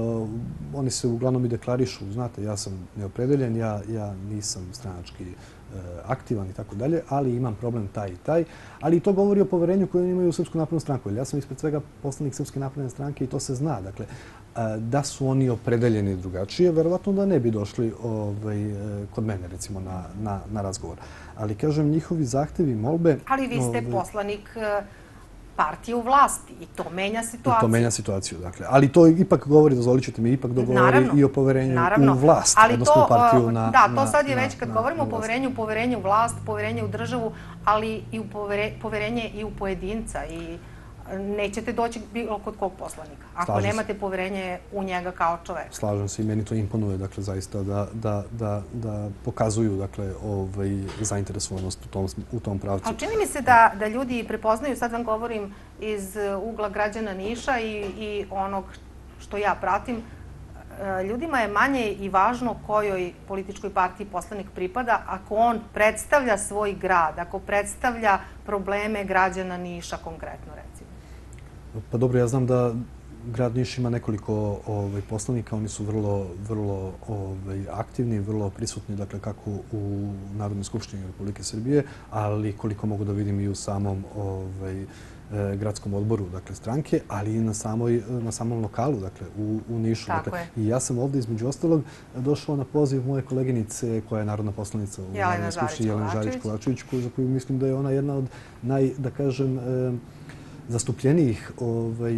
[SPEAKER 2] oni se uglavnom i deklarišu, znate, ja sam neopredeljen, ja, ja nisam stranački aktivan i tako dalje, ali imam problem taj i taj. Ali i to govori o poverenju koje imaju u Srpsku naprednu stranku. Ja sam ispred svega poslanik Srpske napredne stranke i to se zna. Dakle, da su oni opredeljeni drugačije, verovatno da ne bi došli ovaj, kod mene, recimo, na, na, na razgovor. Ali, kažem, njihovi zahtevi, molbe... Ali
[SPEAKER 1] vi ste ovaj, poslanik partije u vlasti i to menja situaciju.
[SPEAKER 2] I to menja situaciju, dakle. Ali to ipak govori, dozvolit ćete mi, ipak dogovori naravno, i o poverenju naravno. u vlast,
[SPEAKER 1] ali
[SPEAKER 2] odnosno
[SPEAKER 1] to,
[SPEAKER 2] partiju na...
[SPEAKER 1] Da, to sad je na, već kad na, govorimo o poverenju, poverenje u vlast, poverenje u državu, ali i u povere, poverenje i u pojedinca i nećete doći bilo kod kog poslanika, ako Slažem nemate se. poverenje u njega kao čoveka.
[SPEAKER 2] Slažem se i meni to imponuje, dakle, zaista da, da, da, da pokazuju, dakle, ovaj, zainteresovanost u tom, u tom pravcu.
[SPEAKER 1] Ali čini mi se da, da ljudi prepoznaju, sad vam govorim iz ugla građana Niša i, i onog što ja pratim, ljudima je manje i važno kojoj političkoj partiji poslanik pripada ako on predstavlja svoj grad, ako predstavlja probleme građana Niša konkretno, recimo.
[SPEAKER 2] Pa dobro, ja znam da grad Niš ima nekoliko ovaj, poslanika, oni su vrlo, vrlo ovaj, aktivni, vrlo prisutni, dakle, kako u Narodnoj skupštini Republike Srbije, ali koliko mogu da vidim i u samom ovaj, gradskom odboru, dakle, stranke, ali i na, samoj, na samom lokalu, dakle, u, u Nišu. Dakle, i ja sam ovdje, između ostalog, došao na poziv moje koleginice, koja je narodna poslanica u Narodnoj skupštini, Jelena Žarić-Kovačević, za koju mislim da je ona jedna od naj, da kažem, zastupljenijih ovaj,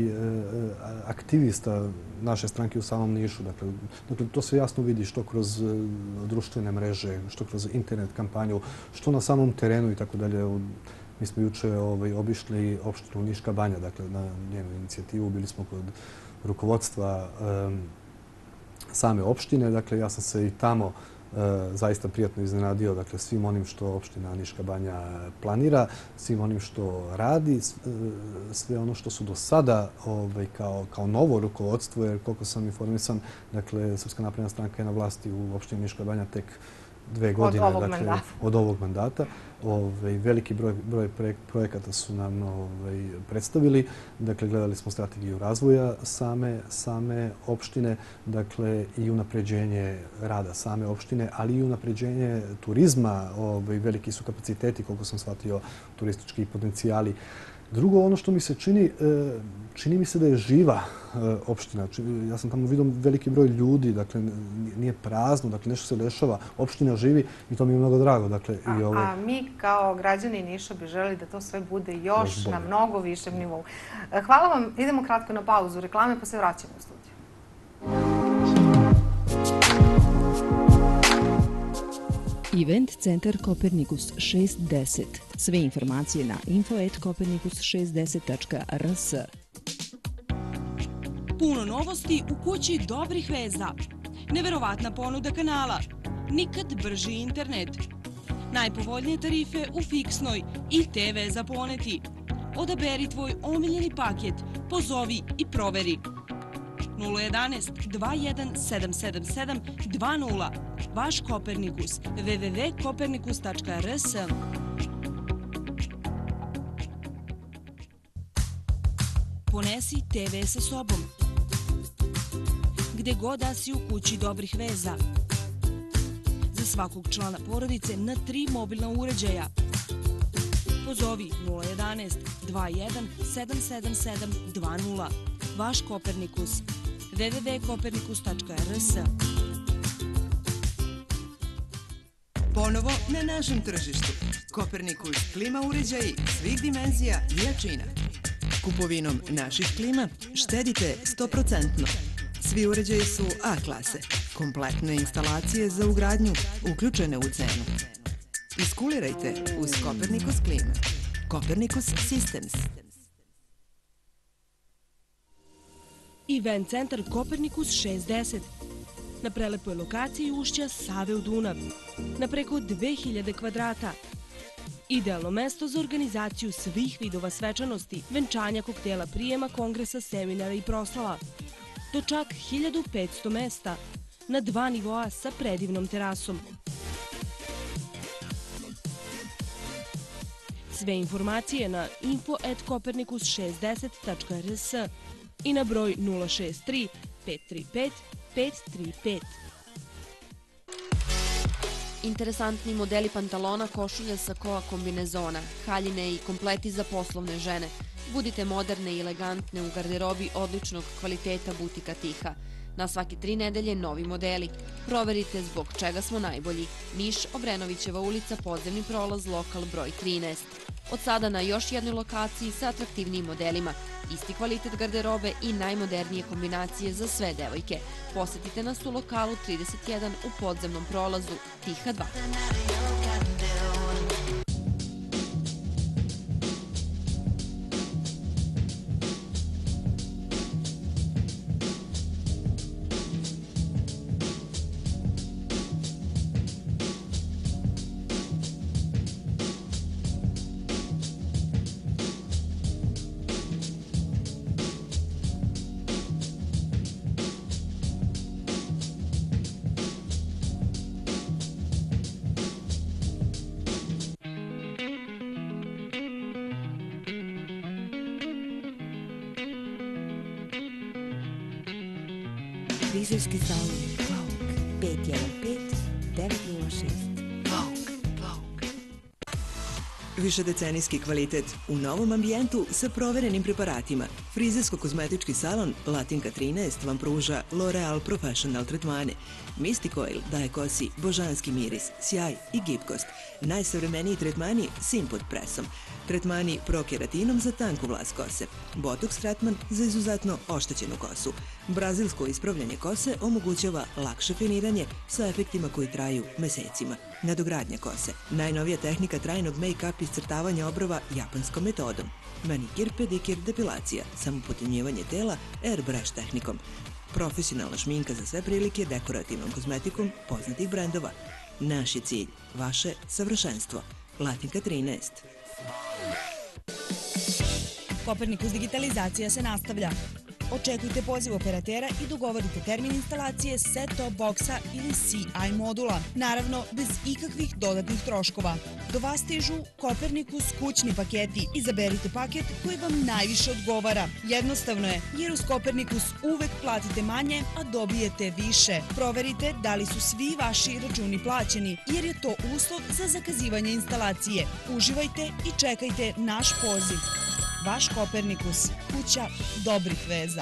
[SPEAKER 2] aktivista naše stranke u samom Nišu. Dakle, dakle, to se jasno vidi što kroz društvene mreže, što kroz internet kampanju, što na samom terenu i tako dalje. Mi smo juče ovaj, obišli opštinu Niška Banja, dakle, na njenu inicijativu. Bili smo kod rukovodstva um, same opštine. Dakle, ja sam se i tamo uh, zaista prijatno iznenadio, dakle, svim onim što opština Niška Banja planira, svim onim što radi, sve ono što su do sada ovaj, kao, kao novo rukovodstvo, jer koliko sam informisan, dakle, Srpska napredna stranka je na vlasti u opštini Niška Banja tek dve godine,
[SPEAKER 1] od ovog
[SPEAKER 2] dakle,
[SPEAKER 1] mandata.
[SPEAKER 2] Od ovog mandata. Ovaj, veliki broj, broj projekata su nam ovaj, predstavili. Dakle, gledali smo strategiju razvoja same, same opštine, dakle, i unapređenje rada same opštine, ali i unapređenje turizma. Ovaj, veliki su kapaciteti, koliko sam shvatio, turistički potencijali. Drugo, ono što mi se čini, čini mi se da je živa opština. Ja sam tamo vidio veliki broj ljudi, dakle, nije prazno, dakle, nešto se dešava, opština živi i to mi je mnogo drago. Dakle,
[SPEAKER 1] a,
[SPEAKER 2] i ove...
[SPEAKER 1] a mi kao građani Niša bi želi da to sve bude još na mnogo višem nivou. Hvala vam, idemo kratko na pauzu, reklame, pa se vraćamo u studiju.
[SPEAKER 6] Event centar Kopernikus šest deset. Sve informacije na info et kopernikus šest deset tačka r s.
[SPEAKER 7] Puno novosti u kući dobrih veza. Neverovatna ponuda kanala. Nikad brži internet. Najpovoljnije tarife u fiksnoj i te ve za poneti. Odaberi tvoj omiljeni paket, pozovi i proveri. nula jedanaest dva jedan sedam sedam sedam dva nula. Vaš Kopernikus. w w w tačka kopernikus tačka r s. Ponesi te ve sa sobom. Gde god da si u kući dobrih veza. Za svakog člana porodice na tri mobilna uređaja. Pozovi nula jedanaest dva jedan sedam sedam sedam dva nula. Vaš Kopernikus. w w w tačka kopernikus tačka r s.
[SPEAKER 8] Ponovo na našem tržištu. Kopernikus klima uređaji svih dimenzija i jačina. Kupovinom naših klima štedite sto posto. Svi uređaji su A klase. Kompletne instalacije za ugradnju uključene u cenu. Iskulirajte uz Kopernikus klima. Kopernikus Systems.
[SPEAKER 7] Event centar Kopernikus šezdeset. Na prelepoj lokaciji ušća Save u Dunav. Na preko dve hiljade kvadrata. Idealno mesto za organizaciju svih vidova svečanosti, venčanja, koktela, prijema, kongresa, seminara i proslava. Do čak hiljadu petsto mesta. Na dva nivoa sa predivnom terasom. Sve informacije na info at kopernikus šezdeset tačka r s i na broj nula šest tri pet tri pet pet tri pet.
[SPEAKER 9] Interesantni modeli pantalona, košulja, sakoa, kombinezona, haljine i kompleti za poslovne žene. Budite moderne i elegantne u garderobi odličnog kvaliteta butika Tiha. Na svaki tri nedelje novi modeli. Proverite zbog čega smo najbolji. Niš, Obrenovićeva ulica, podzemni prolaz, lokal broj trinaest. Od sada na još jednoj lokaciji sa atraktivnijim modelima. Isti kvalitet garderobe i najmodernije kombinacije za sve devojke. Posetite nas u lokalu trideset jedan u podzemnom prolazu Tiha dva.
[SPEAKER 10] Frizerski salon Vogue pet jedan pet devet nula šest. Vogue, Vogue.
[SPEAKER 8] Višedecenijski kvalitet u novom ambijentu sa proverenim preparatima. Frizersko-kozmetički salon Latinka trinaest vam pruža L'Oreal Professional tretmane. Mystic Oil daje kosi božanski miris, sjaj i gibkost. Najsavremeniji tretmani Sim pod presom. Tretmani prokeratinom za tanku vlas kose. Botox tretman za izuzetno oštećenu kosu. Brazilsko ispravljanje kose omogućava lakše finiranje sa efektima koji traju mesecima. Nadogradnja kose. Najnovija tehnika trajnog make-up iscrtavanja obrova japanskom metodom. Manikir, pedikir, depilacija, samopotemnjivanje tela airbrush tehnikom. Profesionalna šminka za sve prilike dekorativnom kozmetikom poznatih brendova. Naš je cilj, vaše savršenstvo. Latinka trinaest.
[SPEAKER 5] Kopernikus digitalizacija se nastavlja. Očekujte poziv operatera i dogovorite termin instalacije set-top boksa ili C I modula. Naravno, bez ikakvih dodatnih troškova. Do vas stižu Kopernikus kućni paketi. Izaberite paket koji vam najviše odgovara. Jednostavno je, jer uz Kopernikus uvek platite manje, a dobijete više. Proverite da li su svi vaši računi plaćeni, jer je to uslov za zakazivanje instalacije. Uživajte i čekajte naš poziv. Vaš Kopernikus, kuća dobrih veza.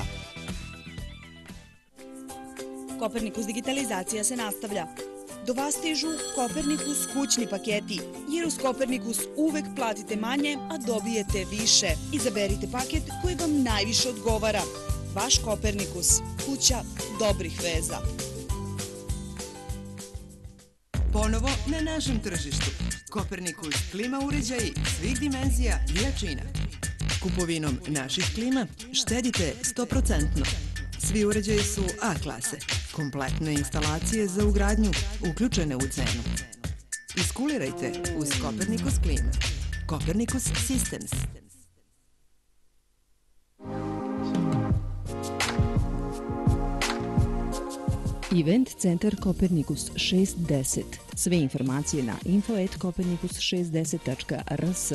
[SPEAKER 5] Kopernikus digitalizacija se nastavlja. Do vas stižu Kopernikus kućni paketi, jer uz Kopernikus uvek platite manje, a dobijete više. Izaberite paket koji vam najviše odgovara. Vaš Kopernikus, kuća dobrih veza.
[SPEAKER 8] Ponovo na našem tržištu. Kopernikus klima uređaji svih dimenzija i jačina. Kupovinom naših klima štedite sto posto. Svi uređaji su A klase. Kompletne instalacije za ugradnju uključene u cenu. Iskulirajte uz Kopernikus klima. Kopernikus Systems.
[SPEAKER 6] Event centar Kopernikus šest deset. Sve informacije na info at kopernikus šest deset tačka r s.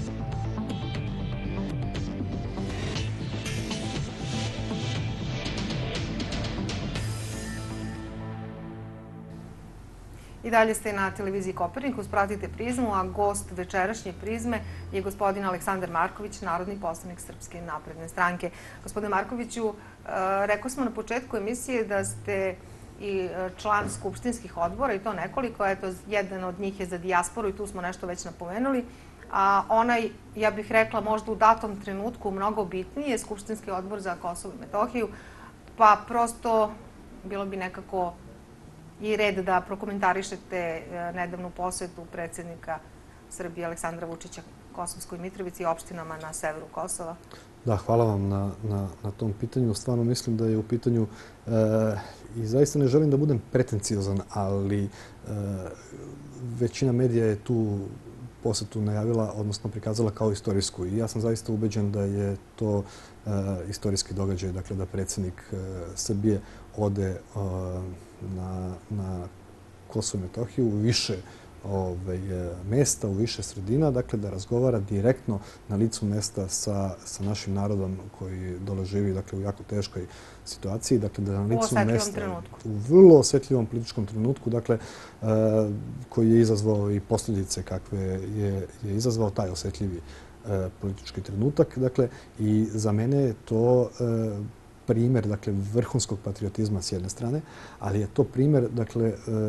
[SPEAKER 1] I dalje ste na televiziji Kopernikus, pratite Prizmu, a gost večerašnje Prizme je gospodin Aleksandar Marković, narodni poslanik Srpske napredne stranke. Gospodine Markoviću, rekao smo na početku emisije da ste i član skupštinskih odbora i to nekoliko. Eto, jedan od njih je za dijasporu i tu smo nešto već napomenuli. A onaj, ja bih rekla, možda u datom trenutku mnogo bitniji je skupštinski odbor za Kosovo i Metohiju, pa prosto bilo bi nekako i red da prokomentarišete nedavnu posetu predsjednika Srbije Aleksandra Vučića Kosovskoj Mitrovici i opštinama na severu Kosova.
[SPEAKER 2] Da, hvala vam na, na, na tom pitanju. Stvarno mislim da je u pitanju, e, i zaista ne želim da budem pretenciozan, ali e, većina medija je tu posetu najavila, odnosno prikazala kao istorijsku. I ja sam zaista ubeđen da je to e, istorijski događaj, dakle da predsjednik e, Srbije ode e, na, na Kosovo i Metohiju u više ovaj, mesta, u više sredina, dakle da razgovara direktno na licu mesta sa, sa našim narodom koji dole živi, dakle u jako teškoj situaciji, dakle da na licu mesta,
[SPEAKER 1] trenutku.
[SPEAKER 2] u vrlo osjetljivom političkom trenutku, dakle uh, koji je izazvao i posljedice kakve je, je izazvao taj osjetljivi uh, politički trenutak, dakle i za mene je to uh, primjer, dakle, vrhunskog patriotizma s jedne strane, ali je to primjer, dakle,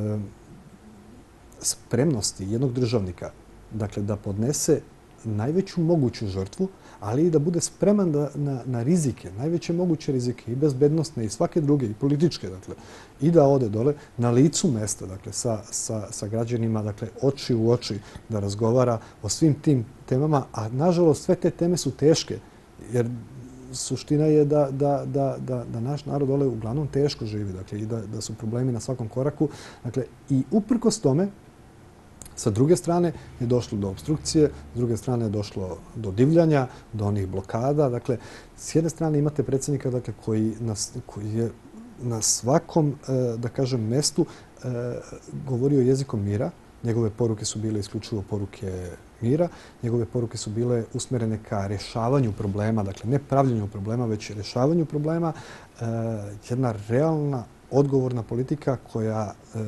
[SPEAKER 2] spremnosti jednog državnika, dakle, da podnese najveću moguću žrtvu, ali i da bude spreman da, na, na rizike, najveće moguće rizike, i bezbednostne, i svake druge, i političke, dakle, i da ode dole na licu mesta, dakle, sa, sa, sa građanima, dakle, oči u oči, da razgovara o svim tim temama, a nažalost sve te teme su teške, jer suština je da, da, da, da, da naš narod dole uglavnom teško živi, dakle, i da, da su problemi na svakom koraku. Dakle, i uprkos tome, sa druge strane je došlo do obstrukcije, s druge strane je došlo do divljanja, do onih blokada. Dakle, s jedne strane imate predsjednika, dakle, koji, nas, koji je na svakom, da kažem, mestu govorio jezikom mira. Njegove poruke su bile isključivo poruke mira. Njegove poruke su bile usmjerene ka rješavanju problema, dakle ne pravljenju problema, već rješavanju problema. E, jedna realna, odgovorna politika koja, e,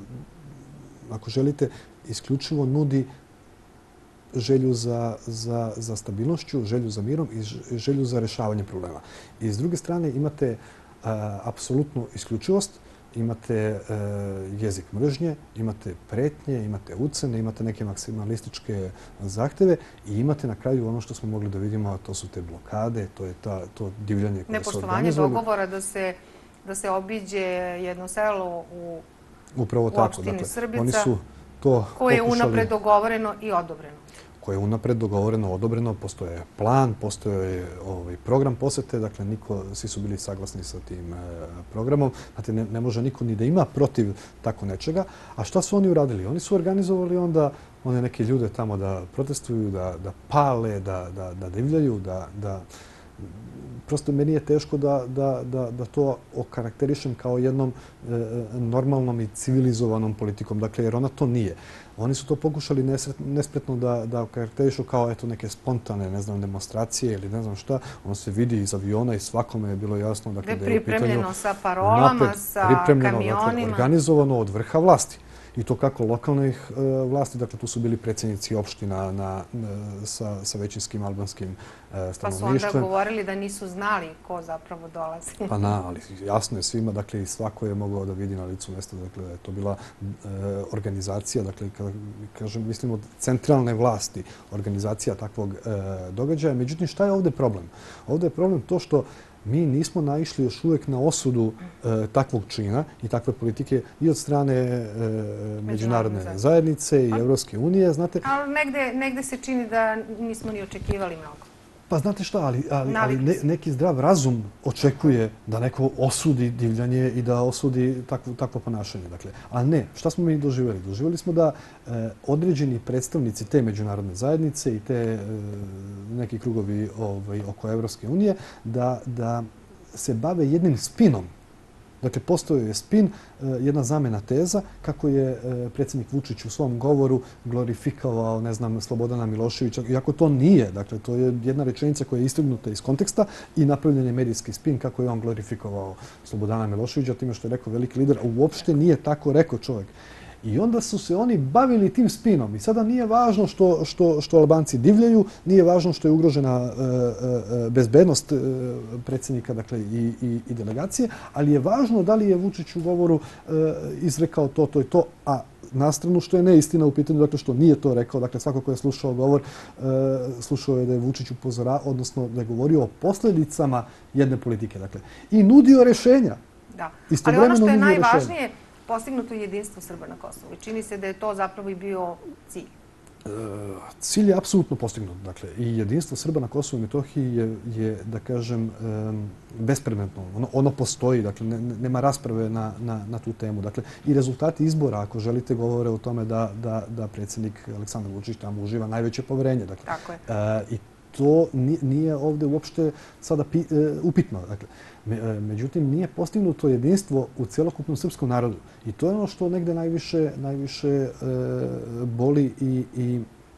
[SPEAKER 2] ako želite, isključivo nudi želju za, za, za stabilnošću, želju za mirom i želju za rješavanje problema. I s druge strane imate a, apsolutnu isključivost, imate e, jezik mržnje, imate pretnje, imate ucene, imate neke maksimalističke zahteve i imate na kraju ono što smo mogli da vidimo, a to su te blokade, to je ta, to divljanje koje se organizovali.
[SPEAKER 1] Nepoštovanje dogovora da se, da se obiđe jedno selo u,
[SPEAKER 2] Upravo
[SPEAKER 1] u
[SPEAKER 2] tako,
[SPEAKER 1] opštini
[SPEAKER 2] dakle,
[SPEAKER 1] Srbica,
[SPEAKER 2] oni su to
[SPEAKER 1] koje je
[SPEAKER 2] pokušali,
[SPEAKER 1] unapred dogovoreno i odobreno.
[SPEAKER 2] koje je unapred dogovoreno, odobreno, postoje plan, postoje ovaj, program posete, dakle niko, svi su bili saglasni sa tim e, programom. Znate, ne, ne može niko ni da ima protiv tako nečega. A šta su oni uradili? Oni su organizovali onda one neke ljude tamo da protestuju, da, da pale, da, da, da divljaju, da, da... Prosto meni je teško da, da, da, da to okarakterišem kao jednom e, normalnom i civilizovanom politikom, dakle, jer ona to nije. Oni su to pokušali nespretno da, da okarakterišu kao eto, neke spontane, ne znam, demonstracije ili ne znam šta. Ono se vidi iz aviona i svakome je bilo jasno dakle,
[SPEAKER 1] da je u pitanju sa parolama, napred, sa kamionima.
[SPEAKER 2] Dakle, organizovano od vrha vlasti. I to kako lokalnih e, vlasti, dakle tu su bili predsjednici opština na, na, sa, sa većinskim albanskim e, stanovništvom.
[SPEAKER 1] Pa su onda govorili da nisu znali ko zapravo dolazi.
[SPEAKER 2] Pa na, ali jasno je svima, dakle i svako je mogao da vidi na licu mjesta, dakle je to bila e, organizacija, dakle kada kažem, mislim od centralne vlasti, organizacija takvog e, događaja. Međutim, šta je ovdje problem? Ovdje je problem to što mi nismo naišli još uvijek na osudu e, takvog čina i takve politike i od strane e, međunarodne zajednice i Evropske unije, znate.
[SPEAKER 1] Ali negde, negde se čini da nismo ni očekivali mnogo.
[SPEAKER 2] Pa znate šta, ali, ali, ali ne, neki zdrav razum očekuje da neko osudi divljanje i da osudi takvo, takvo ponašanje. Dakle, a ne, šta smo mi doživjeli? Doživjeli smo da e, određeni predstavnici te međunarodne zajednice i te e, neki krugovi ovaj, oko Evropske unije da, da se bave jednim spinom. Dakle, postojao je spin, jedna zamena teza, kako je predsjednik Vučić u svom govoru glorifikovao, ne znam, Slobodana Miloševića, iako to nije. Dakle, to je jedna rečenica koja je istrgnuta iz konteksta i napravljen je medijski spin kako je on glorifikovao Slobodana Miloševića, time što je rekao veliki lider, a uopšte nije tako rekao čovjek. I onda su se oni bavili tim spinom. I sada nije važno što, što, što Albanci divljaju, nije važno što je ugrožena e, e, bezbednost e, predsjednika, dakle, i, i, i delegacije, ali je važno da li je Vučić u govoru e, izrekao to, to i to, a na stranu što je neistina u pitanju, dakle, što nije to rekao. Dakle, svako ko je slušao govor, e, slušao je da je Vučić upozora, odnosno da je govorio o posljedicama jedne politike. Dakle, i nudio rješenja.
[SPEAKER 1] Da, ali ono što je najvažnije, postignuto je jedinstvo Srba na Kosovu i čini se da je to zapravo i bio cilj.
[SPEAKER 2] Cilj je apsolutno postignut. Dakle, i jedinstvo Srba na Kosovu i Metohiji je, je da kažem, bespredmetno. Ono, ono postoji, dakle, ne, nema rasprave na, na, na tu temu. Dakle, i rezultati izbora, ako želite, govore o tome da, da, da predsjednik Aleksandar Vučić tamo uživa najveće poverenje. Dakle,
[SPEAKER 1] tako je.
[SPEAKER 2] I to nije ovdje uopšte sada pi, upitno. Dakle, međutim, nije postignuto jedinstvo u celokupnom srpskom narodu. I to je ono što negde najviše, najviše e, boli i, i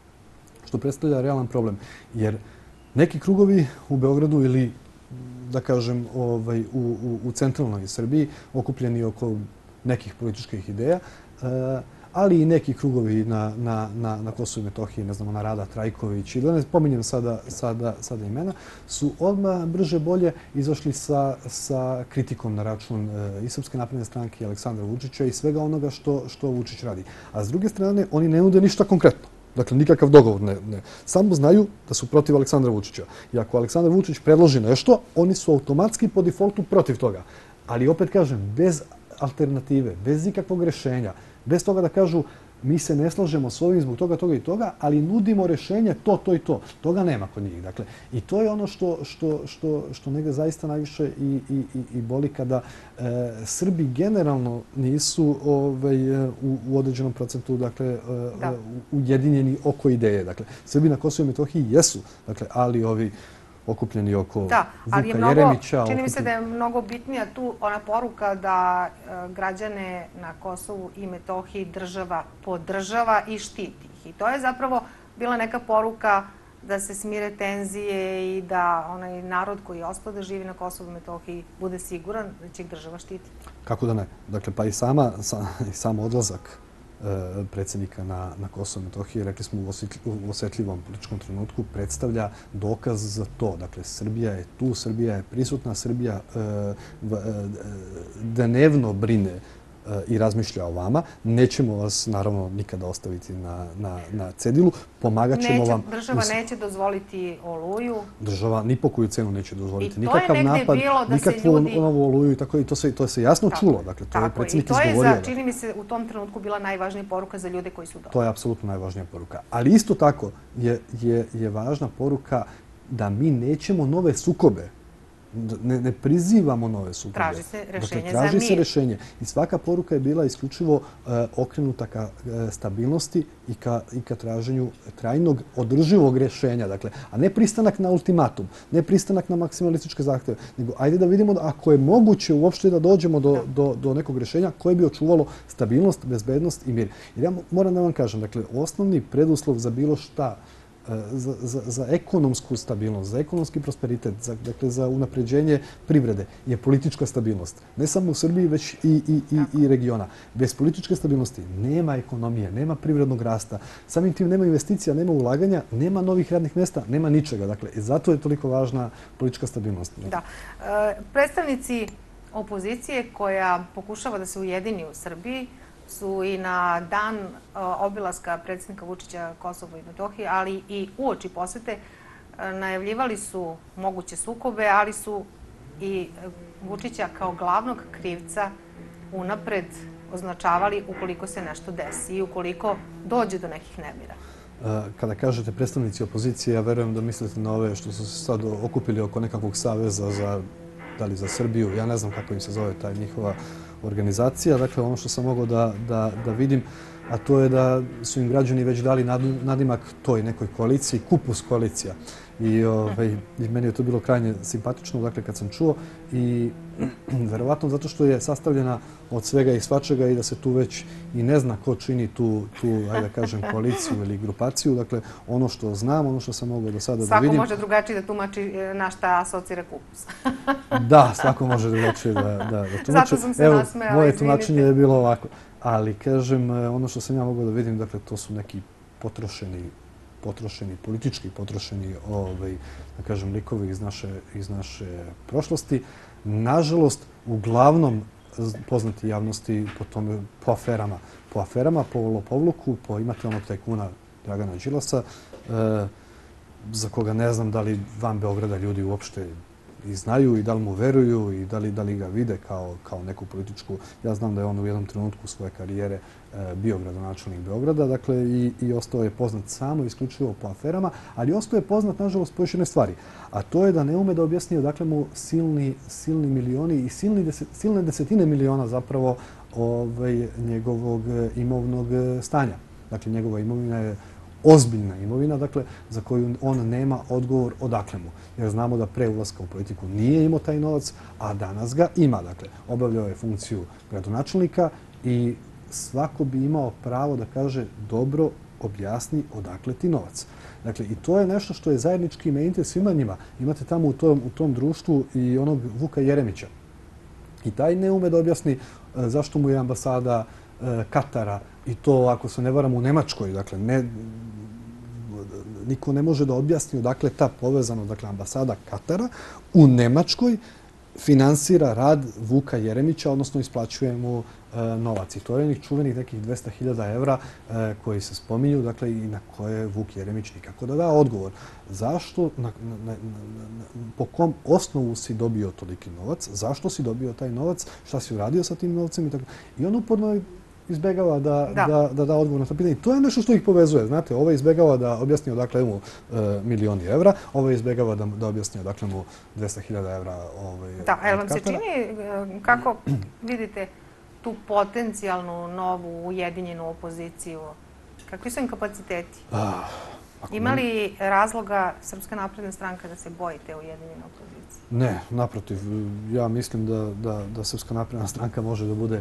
[SPEAKER 2] što predstavlja realan problem. Jer neki krugovi u Beogradu ili, da kažem, ovaj, u, u, u centralnoj Srbiji, okupljeni oko nekih političkih ideja, e, ali i neki krugovi na, na, na, na Kosovu i Metohiji, ne znamo, na Rada Trajković, i da ne spominjem sada, sada, sada imena, su odmah brže bolje izašli sa, sa kritikom na račun e, i Srpske napredne stranke i Aleksandra Vučića i svega onoga što, što Vučić radi. A s druge strane, oni ne nude ništa konkretno. Dakle, nikakav dogovor ne, ne. Samo znaju da su protiv Aleksandra Vučića. I ako Aleksandar Vučić predloži nešto, oni su automatski po defaultu protiv toga. Ali opet kažem, bez alternative, bez ikakvog rješenja, bez toga da kažu mi se ne slažemo s ovim zbog toga, toga i toga, ali nudimo rješenje to, to i to. Toga nema kod njih. Dakle, i to je ono što, što, što, što negde zaista najviše i, i, i boli kada e, Srbi generalno nisu ovaj, u, u određenom procentu, dakle, e, ujedinjeni oko ideje. Dakle, Srbi na Kosovu i Metohiji jesu, dakle, ali ovi okupljeni oko
[SPEAKER 1] da, ali
[SPEAKER 2] Vuka
[SPEAKER 1] mnogo,
[SPEAKER 2] Jeremića.
[SPEAKER 1] Čini mi se da je mnogo bitnija tu ona poruka da e, građane na Kosovu i Metohiji država podržava i štiti ih. I to je zapravo bila neka poruka da se smire tenzije i da onaj narod koji je ostao da živi na Kosovu i Metohiji bude siguran da će ih država štititi.
[SPEAKER 2] Kako da ne? Dakle, pa i sama, sa, i sam odlazak predsjednika na, na Kosovo i Metohiji, rekli smo u osjetljivom političkom trenutku, predstavlja dokaz za to. Dakle, Srbija je tu, Srbija je prisutna, Srbija e, e, dnevno brine i razmišlja o vama. Nećemo vas, naravno, nikada ostaviti na, na, na cedilu. Pomagat ćemo
[SPEAKER 1] neće,
[SPEAKER 2] vam...
[SPEAKER 1] Država neće dozvoliti oluju.
[SPEAKER 2] Država ni po koju cenu neće dozvoliti.
[SPEAKER 1] I to nikakav je negde napad, bilo da se ljudi...
[SPEAKER 2] novu oluju i tako. I to se, to se jasno tako, čulo. Dakle, to tako, je predsjednik izgovorio.
[SPEAKER 1] I to je, za, čini mi se, u tom trenutku bila najvažnija poruka za ljude koji su dole.
[SPEAKER 2] To je apsolutno najvažnija poruka. Ali isto tako je, je, je važna poruka da mi nećemo nove sukobe. Ne, ne prizivamo nove sukobe.
[SPEAKER 1] Traži se rješenje
[SPEAKER 2] dakle, traži
[SPEAKER 1] za mir.
[SPEAKER 2] se rješenje. I svaka poruka je bila isključivo uh, okrenuta ka uh, stabilnosti i ka, i ka traženju trajnog održivog rješenja. Dakle, a ne pristanak na ultimatum, ne pristanak na maksimalističke zahtjeve, nego ajde da vidimo da ako je moguće uopšte da dođemo do, do, do nekog rješenja koje bi očuvalo stabilnost, bezbednost i mir. Jer ja moram da vam kažem, dakle, osnovni preduslov za bilo šta, Za, za, za ekonomsku stabilnost, za ekonomski prosperitet, za, dakle, za unapređenje privrede je politička stabilnost. Ne samo u Srbiji, već i, i, i, i regiona. Bez političke stabilnosti nema ekonomije, nema privrednog rasta, samim tim nema investicija, nema ulaganja, nema novih radnih mjesta, nema ničega. Dakle, zato je toliko važna politička stabilnost.
[SPEAKER 1] Da. E, predstavnici opozicije koja pokušava da se ujedini u Srbiji su i na dan obilaska predsjednika Vučića Kosovo i Metohije, ali i uoči posete, najavljivali su moguće sukobe, ali su i Vučića kao glavnog krivca unapred označavali ukoliko se nešto desi i ukoliko dođe do nekih nemira.
[SPEAKER 2] Kada kažete predstavnici opozicije, ja verujem da mislite na ove što su se sad okupili oko nekakvog saveza za, da li za Srbiju, ja ne znam kako im se zove taj njihova organizacija. Dakle, ono što sam mogao da, da, da vidim, a to je da su im građani već dali nadimak toj nekoj koaliciji, kupus koalicija. I, ovaj, i meni je to bilo krajnje simpatično, dakle, kad sam čuo. I verovatno zato što je sastavljena od svega i svačega i da se tu već i ne zna ko čini tu, tu ajde da kažem, koaliciju ili grupaciju. Dakle, ono što znam, ono što sam mogao do sada da vidim...
[SPEAKER 1] Svako može drugačije da tumači na šta asocira kupus.
[SPEAKER 2] Da, svako može drugačije da, da, da tumači.
[SPEAKER 1] Zato sam se
[SPEAKER 2] Evo,
[SPEAKER 1] nasmejala,
[SPEAKER 2] moje
[SPEAKER 1] izvinite.
[SPEAKER 2] tumačenje je bilo ovako. Ali, kažem, ono što sam ja mogao da vidim, dakle, to su neki potrošeni potrošeni, politički potrošeni, ovaj, da kažem, likovi iz naše, iz naše prošlosti. Nažalost, uglavnom poznati javnosti po, tome, po aferama. Po aferama, po lopovluku, po imate onog tajkuna Dragana Đilasa, e, za koga ne znam da li van Beograda ljudi uopšte i znaju i da li mu veruju i da li, da li ga vide kao, kao neku političku... Ja znam da je on u jednom trenutku svoje karijere e, bio gradonačelnik Beograda, dakle, i, i ostao je poznat samo isključivo po aferama, ali ostao je poznat, nažalost, po još jedne stvari. A to je da ne ume da objasni odakle mu silni, silni milioni i silni deset, silne desetine miliona zapravo ovaj, njegovog imovnog stanja. Dakle, njegova imovina je ozbiljna imovina, dakle, za koju on nema odgovor odakle mu. Jer znamo da pre ulaska u politiku nije imao taj novac, a danas ga ima. Dakle, obavljao je funkciju gradonačelnika i svako bi imao pravo da kaže dobro objasni odakle ti novac. Dakle, i to je nešto što je zajednički imenitelj svima njima. Imate tamo u tom, u tom društvu i onog Vuka Jeremića. I taj ne ume da objasni zašto mu je ambasada Katara i to, ako se ne varam, u Nemačkoj. Dakle, ne, niko ne može da objasni odakle ta povezano, dakle, ambasada Katara u Nemačkoj finansira rad Vuka Jeremića, odnosno isplaćuje mu e, novac. I to je onih čuvenih nekih dvesta hiljada evra e, koji se spominju, dakle, i na koje Vuk Jeremić nikako da da odgovor. Zašto, na, na, na, na, po kom osnovu si dobio toliki novac, zašto si dobio taj novac, šta si uradio sa tim novcem i tako. I on uporno izbegava da da. Da, da da odgovor na to pitanje. To je nešto što ih povezuje. Znate, ovo izbegava da objasni odakle mu e, milioni evra, ovo izbegava da, da objasni odakle mu dvesta hiljada evra. Ovaj,
[SPEAKER 1] da, a vam se čini, kako vidite tu potencijalnu novu ujedinjenu opoziciju? Kakvi su im kapaciteti?
[SPEAKER 2] Ah,
[SPEAKER 1] Ima li razloga Srpska napredna stranka da se boji te ujedinjene opozicije?
[SPEAKER 2] Ne, naprotiv. Ja mislim da, da, da Srpska napredna stranka može da bude, e,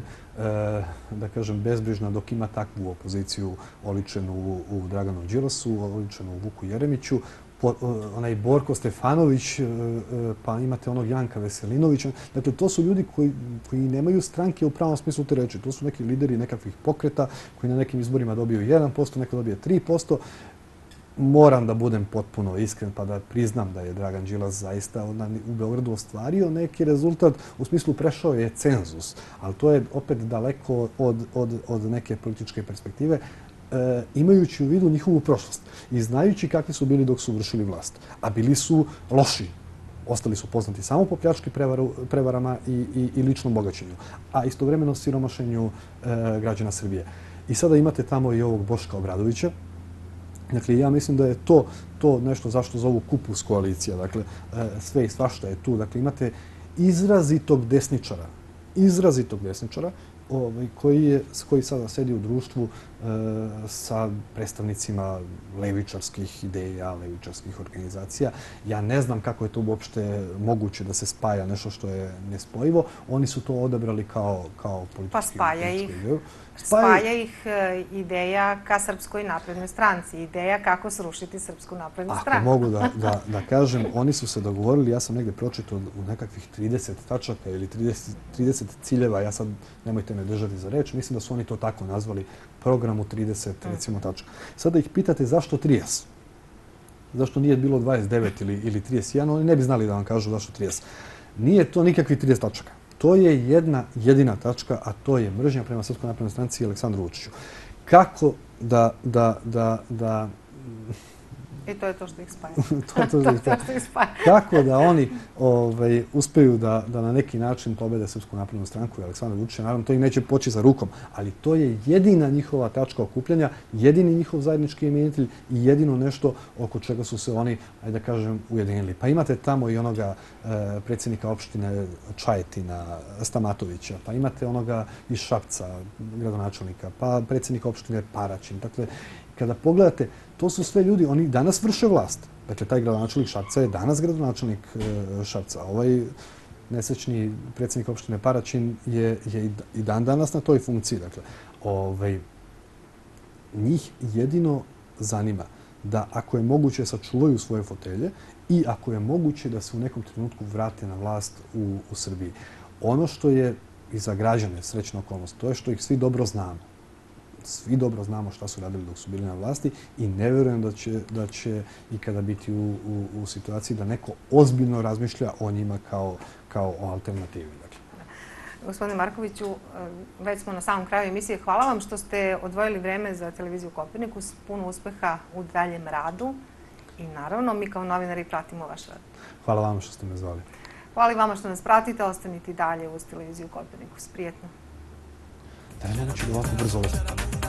[SPEAKER 2] da kažem, bezbrižna dok ima takvu opoziciju oličenu u, u Draganu Đilasu, oličenu u Vuku Jeremiću. Po, onaj Borko Stefanović, pa imate onog Janka Veselinovića. Dakle, to su ljudi koji, koji nemaju stranke u pravom smislu te reči. To su neki lideri nekakvih pokreta koji na nekim izborima dobiju jedan posto, neko dobije tri posto. Moram da budem potpuno iskren pa da priznam da je Dragan Đilas zaista u Beogradu ostvario neki rezultat, u smislu prešao je cenzus, ali to je opet daleko od, od, od neke političke perspektive, e, imajući u vidu njihovu prošlost i znajući kakvi su bili dok su vršili vlast. A bili su loši. Ostali su poznati samo po pljački, prevaru, prevarama i, i, i ličnom bogaćenju, a istovremeno siromašenju e, građana Srbije. I sada imate tamo i ovog Boška Obradovića. Dakle, ja mislim da je to, to nešto zašto zovu kupus koalicija. Dakle, sve i svašta je tu. Dakle, imate izrazitog desničara, izrazitog desničara ovaj, koji, je, koji sada sedi u društvu e, sa predstavnicima levičarskih ideja, levičarskih organizacija. Ja ne znam kako je to uopšte moguće da se spaja nešto što je nespojivo. Oni su to odabrali kao, kao politički...
[SPEAKER 1] Pa spaja ih.
[SPEAKER 2] Ideju.
[SPEAKER 1] Spaja, spaja ih ideja ka Srpskoj naprednoj stranci, ideja kako srušiti Srpsku naprednu
[SPEAKER 2] Ako
[SPEAKER 1] stranku.
[SPEAKER 2] Ako mogu da, da, da kažem, oni su se dogovorili, ja sam negde pročitao u nekakvih trideset tačaka ili trideset, trideset ciljeva, ja sad nemojte me držati za reč, mislim da su oni to tako nazvali, program u trideset recimo tačaka. Sada ih pitate zašto trideset? Zašto nije bilo dvadeset devet ili, ili trideset jedan, oni ne bi znali da vam kažu zašto trideset. Nije to nikakvih trideset tačaka. To je jedna jedina tačka, a to je mržnja prema Srpskoj naprednoj stranci i Aleksandru Vučiću. Kako da... da, da, da
[SPEAKER 1] I to je to što ih spaja.
[SPEAKER 2] to je to što ih spaja.
[SPEAKER 1] ih spaja.
[SPEAKER 2] Kako da oni ovaj, uspeju da, da na neki način pobede Srpsku naprednu stranku i Aleksandra Vučića, naravno to im neće poći za rukom, ali to je jedina njihova tačka okupljanja, jedini njihov zajednički imenitelj i jedino nešto oko čega su se oni, ajde da kažem, ujedinili. Pa imate tamo i onoga e, predsjednika opštine Čajetina, Stamatovića, pa imate onoga iz Šapca, gradonačelnika, pa predsjednika opštine Paraćin. Dakle, kada pogledate, to su sve ljudi, oni danas vrše vlast. Dakle, taj gradonačelnik Šapca je danas gradonačelnik Šapca. Ovaj nesrećni predsjednik opštine Paraćin je, je i dan danas na toj funkciji. Dakle, ovaj, njih jedino zanima da ako je moguće sačuvaju svoje fotelje i ako je moguće da se u nekom trenutku vrate na vlast u, u Srbiji. Ono što je i za građane srećna okolnost, to je što ih svi dobro znamo. Svi dobro znamo šta su radili dok su bili na vlasti i ne vjerujem da će, da će ikada biti u, u, u situaciji da neko ozbiljno razmišlja o njima kao, kao o alternativi. Dakle.
[SPEAKER 1] Gospodine Markoviću, već smo na samom kraju emisije. Hvala vam što ste odvojili vreme za televiziju Kopernikus. Puno uspeha u daljem radu i naravno mi kao novinari pratimo vaš rad.
[SPEAKER 2] Hvala vam što ste me zvali.
[SPEAKER 1] Hvala i vama što nas pratite. Ostanite i dalje uz televiziju Kopernikus. Prijetno.
[SPEAKER 2] Da ne neću da ovako brzo ostati.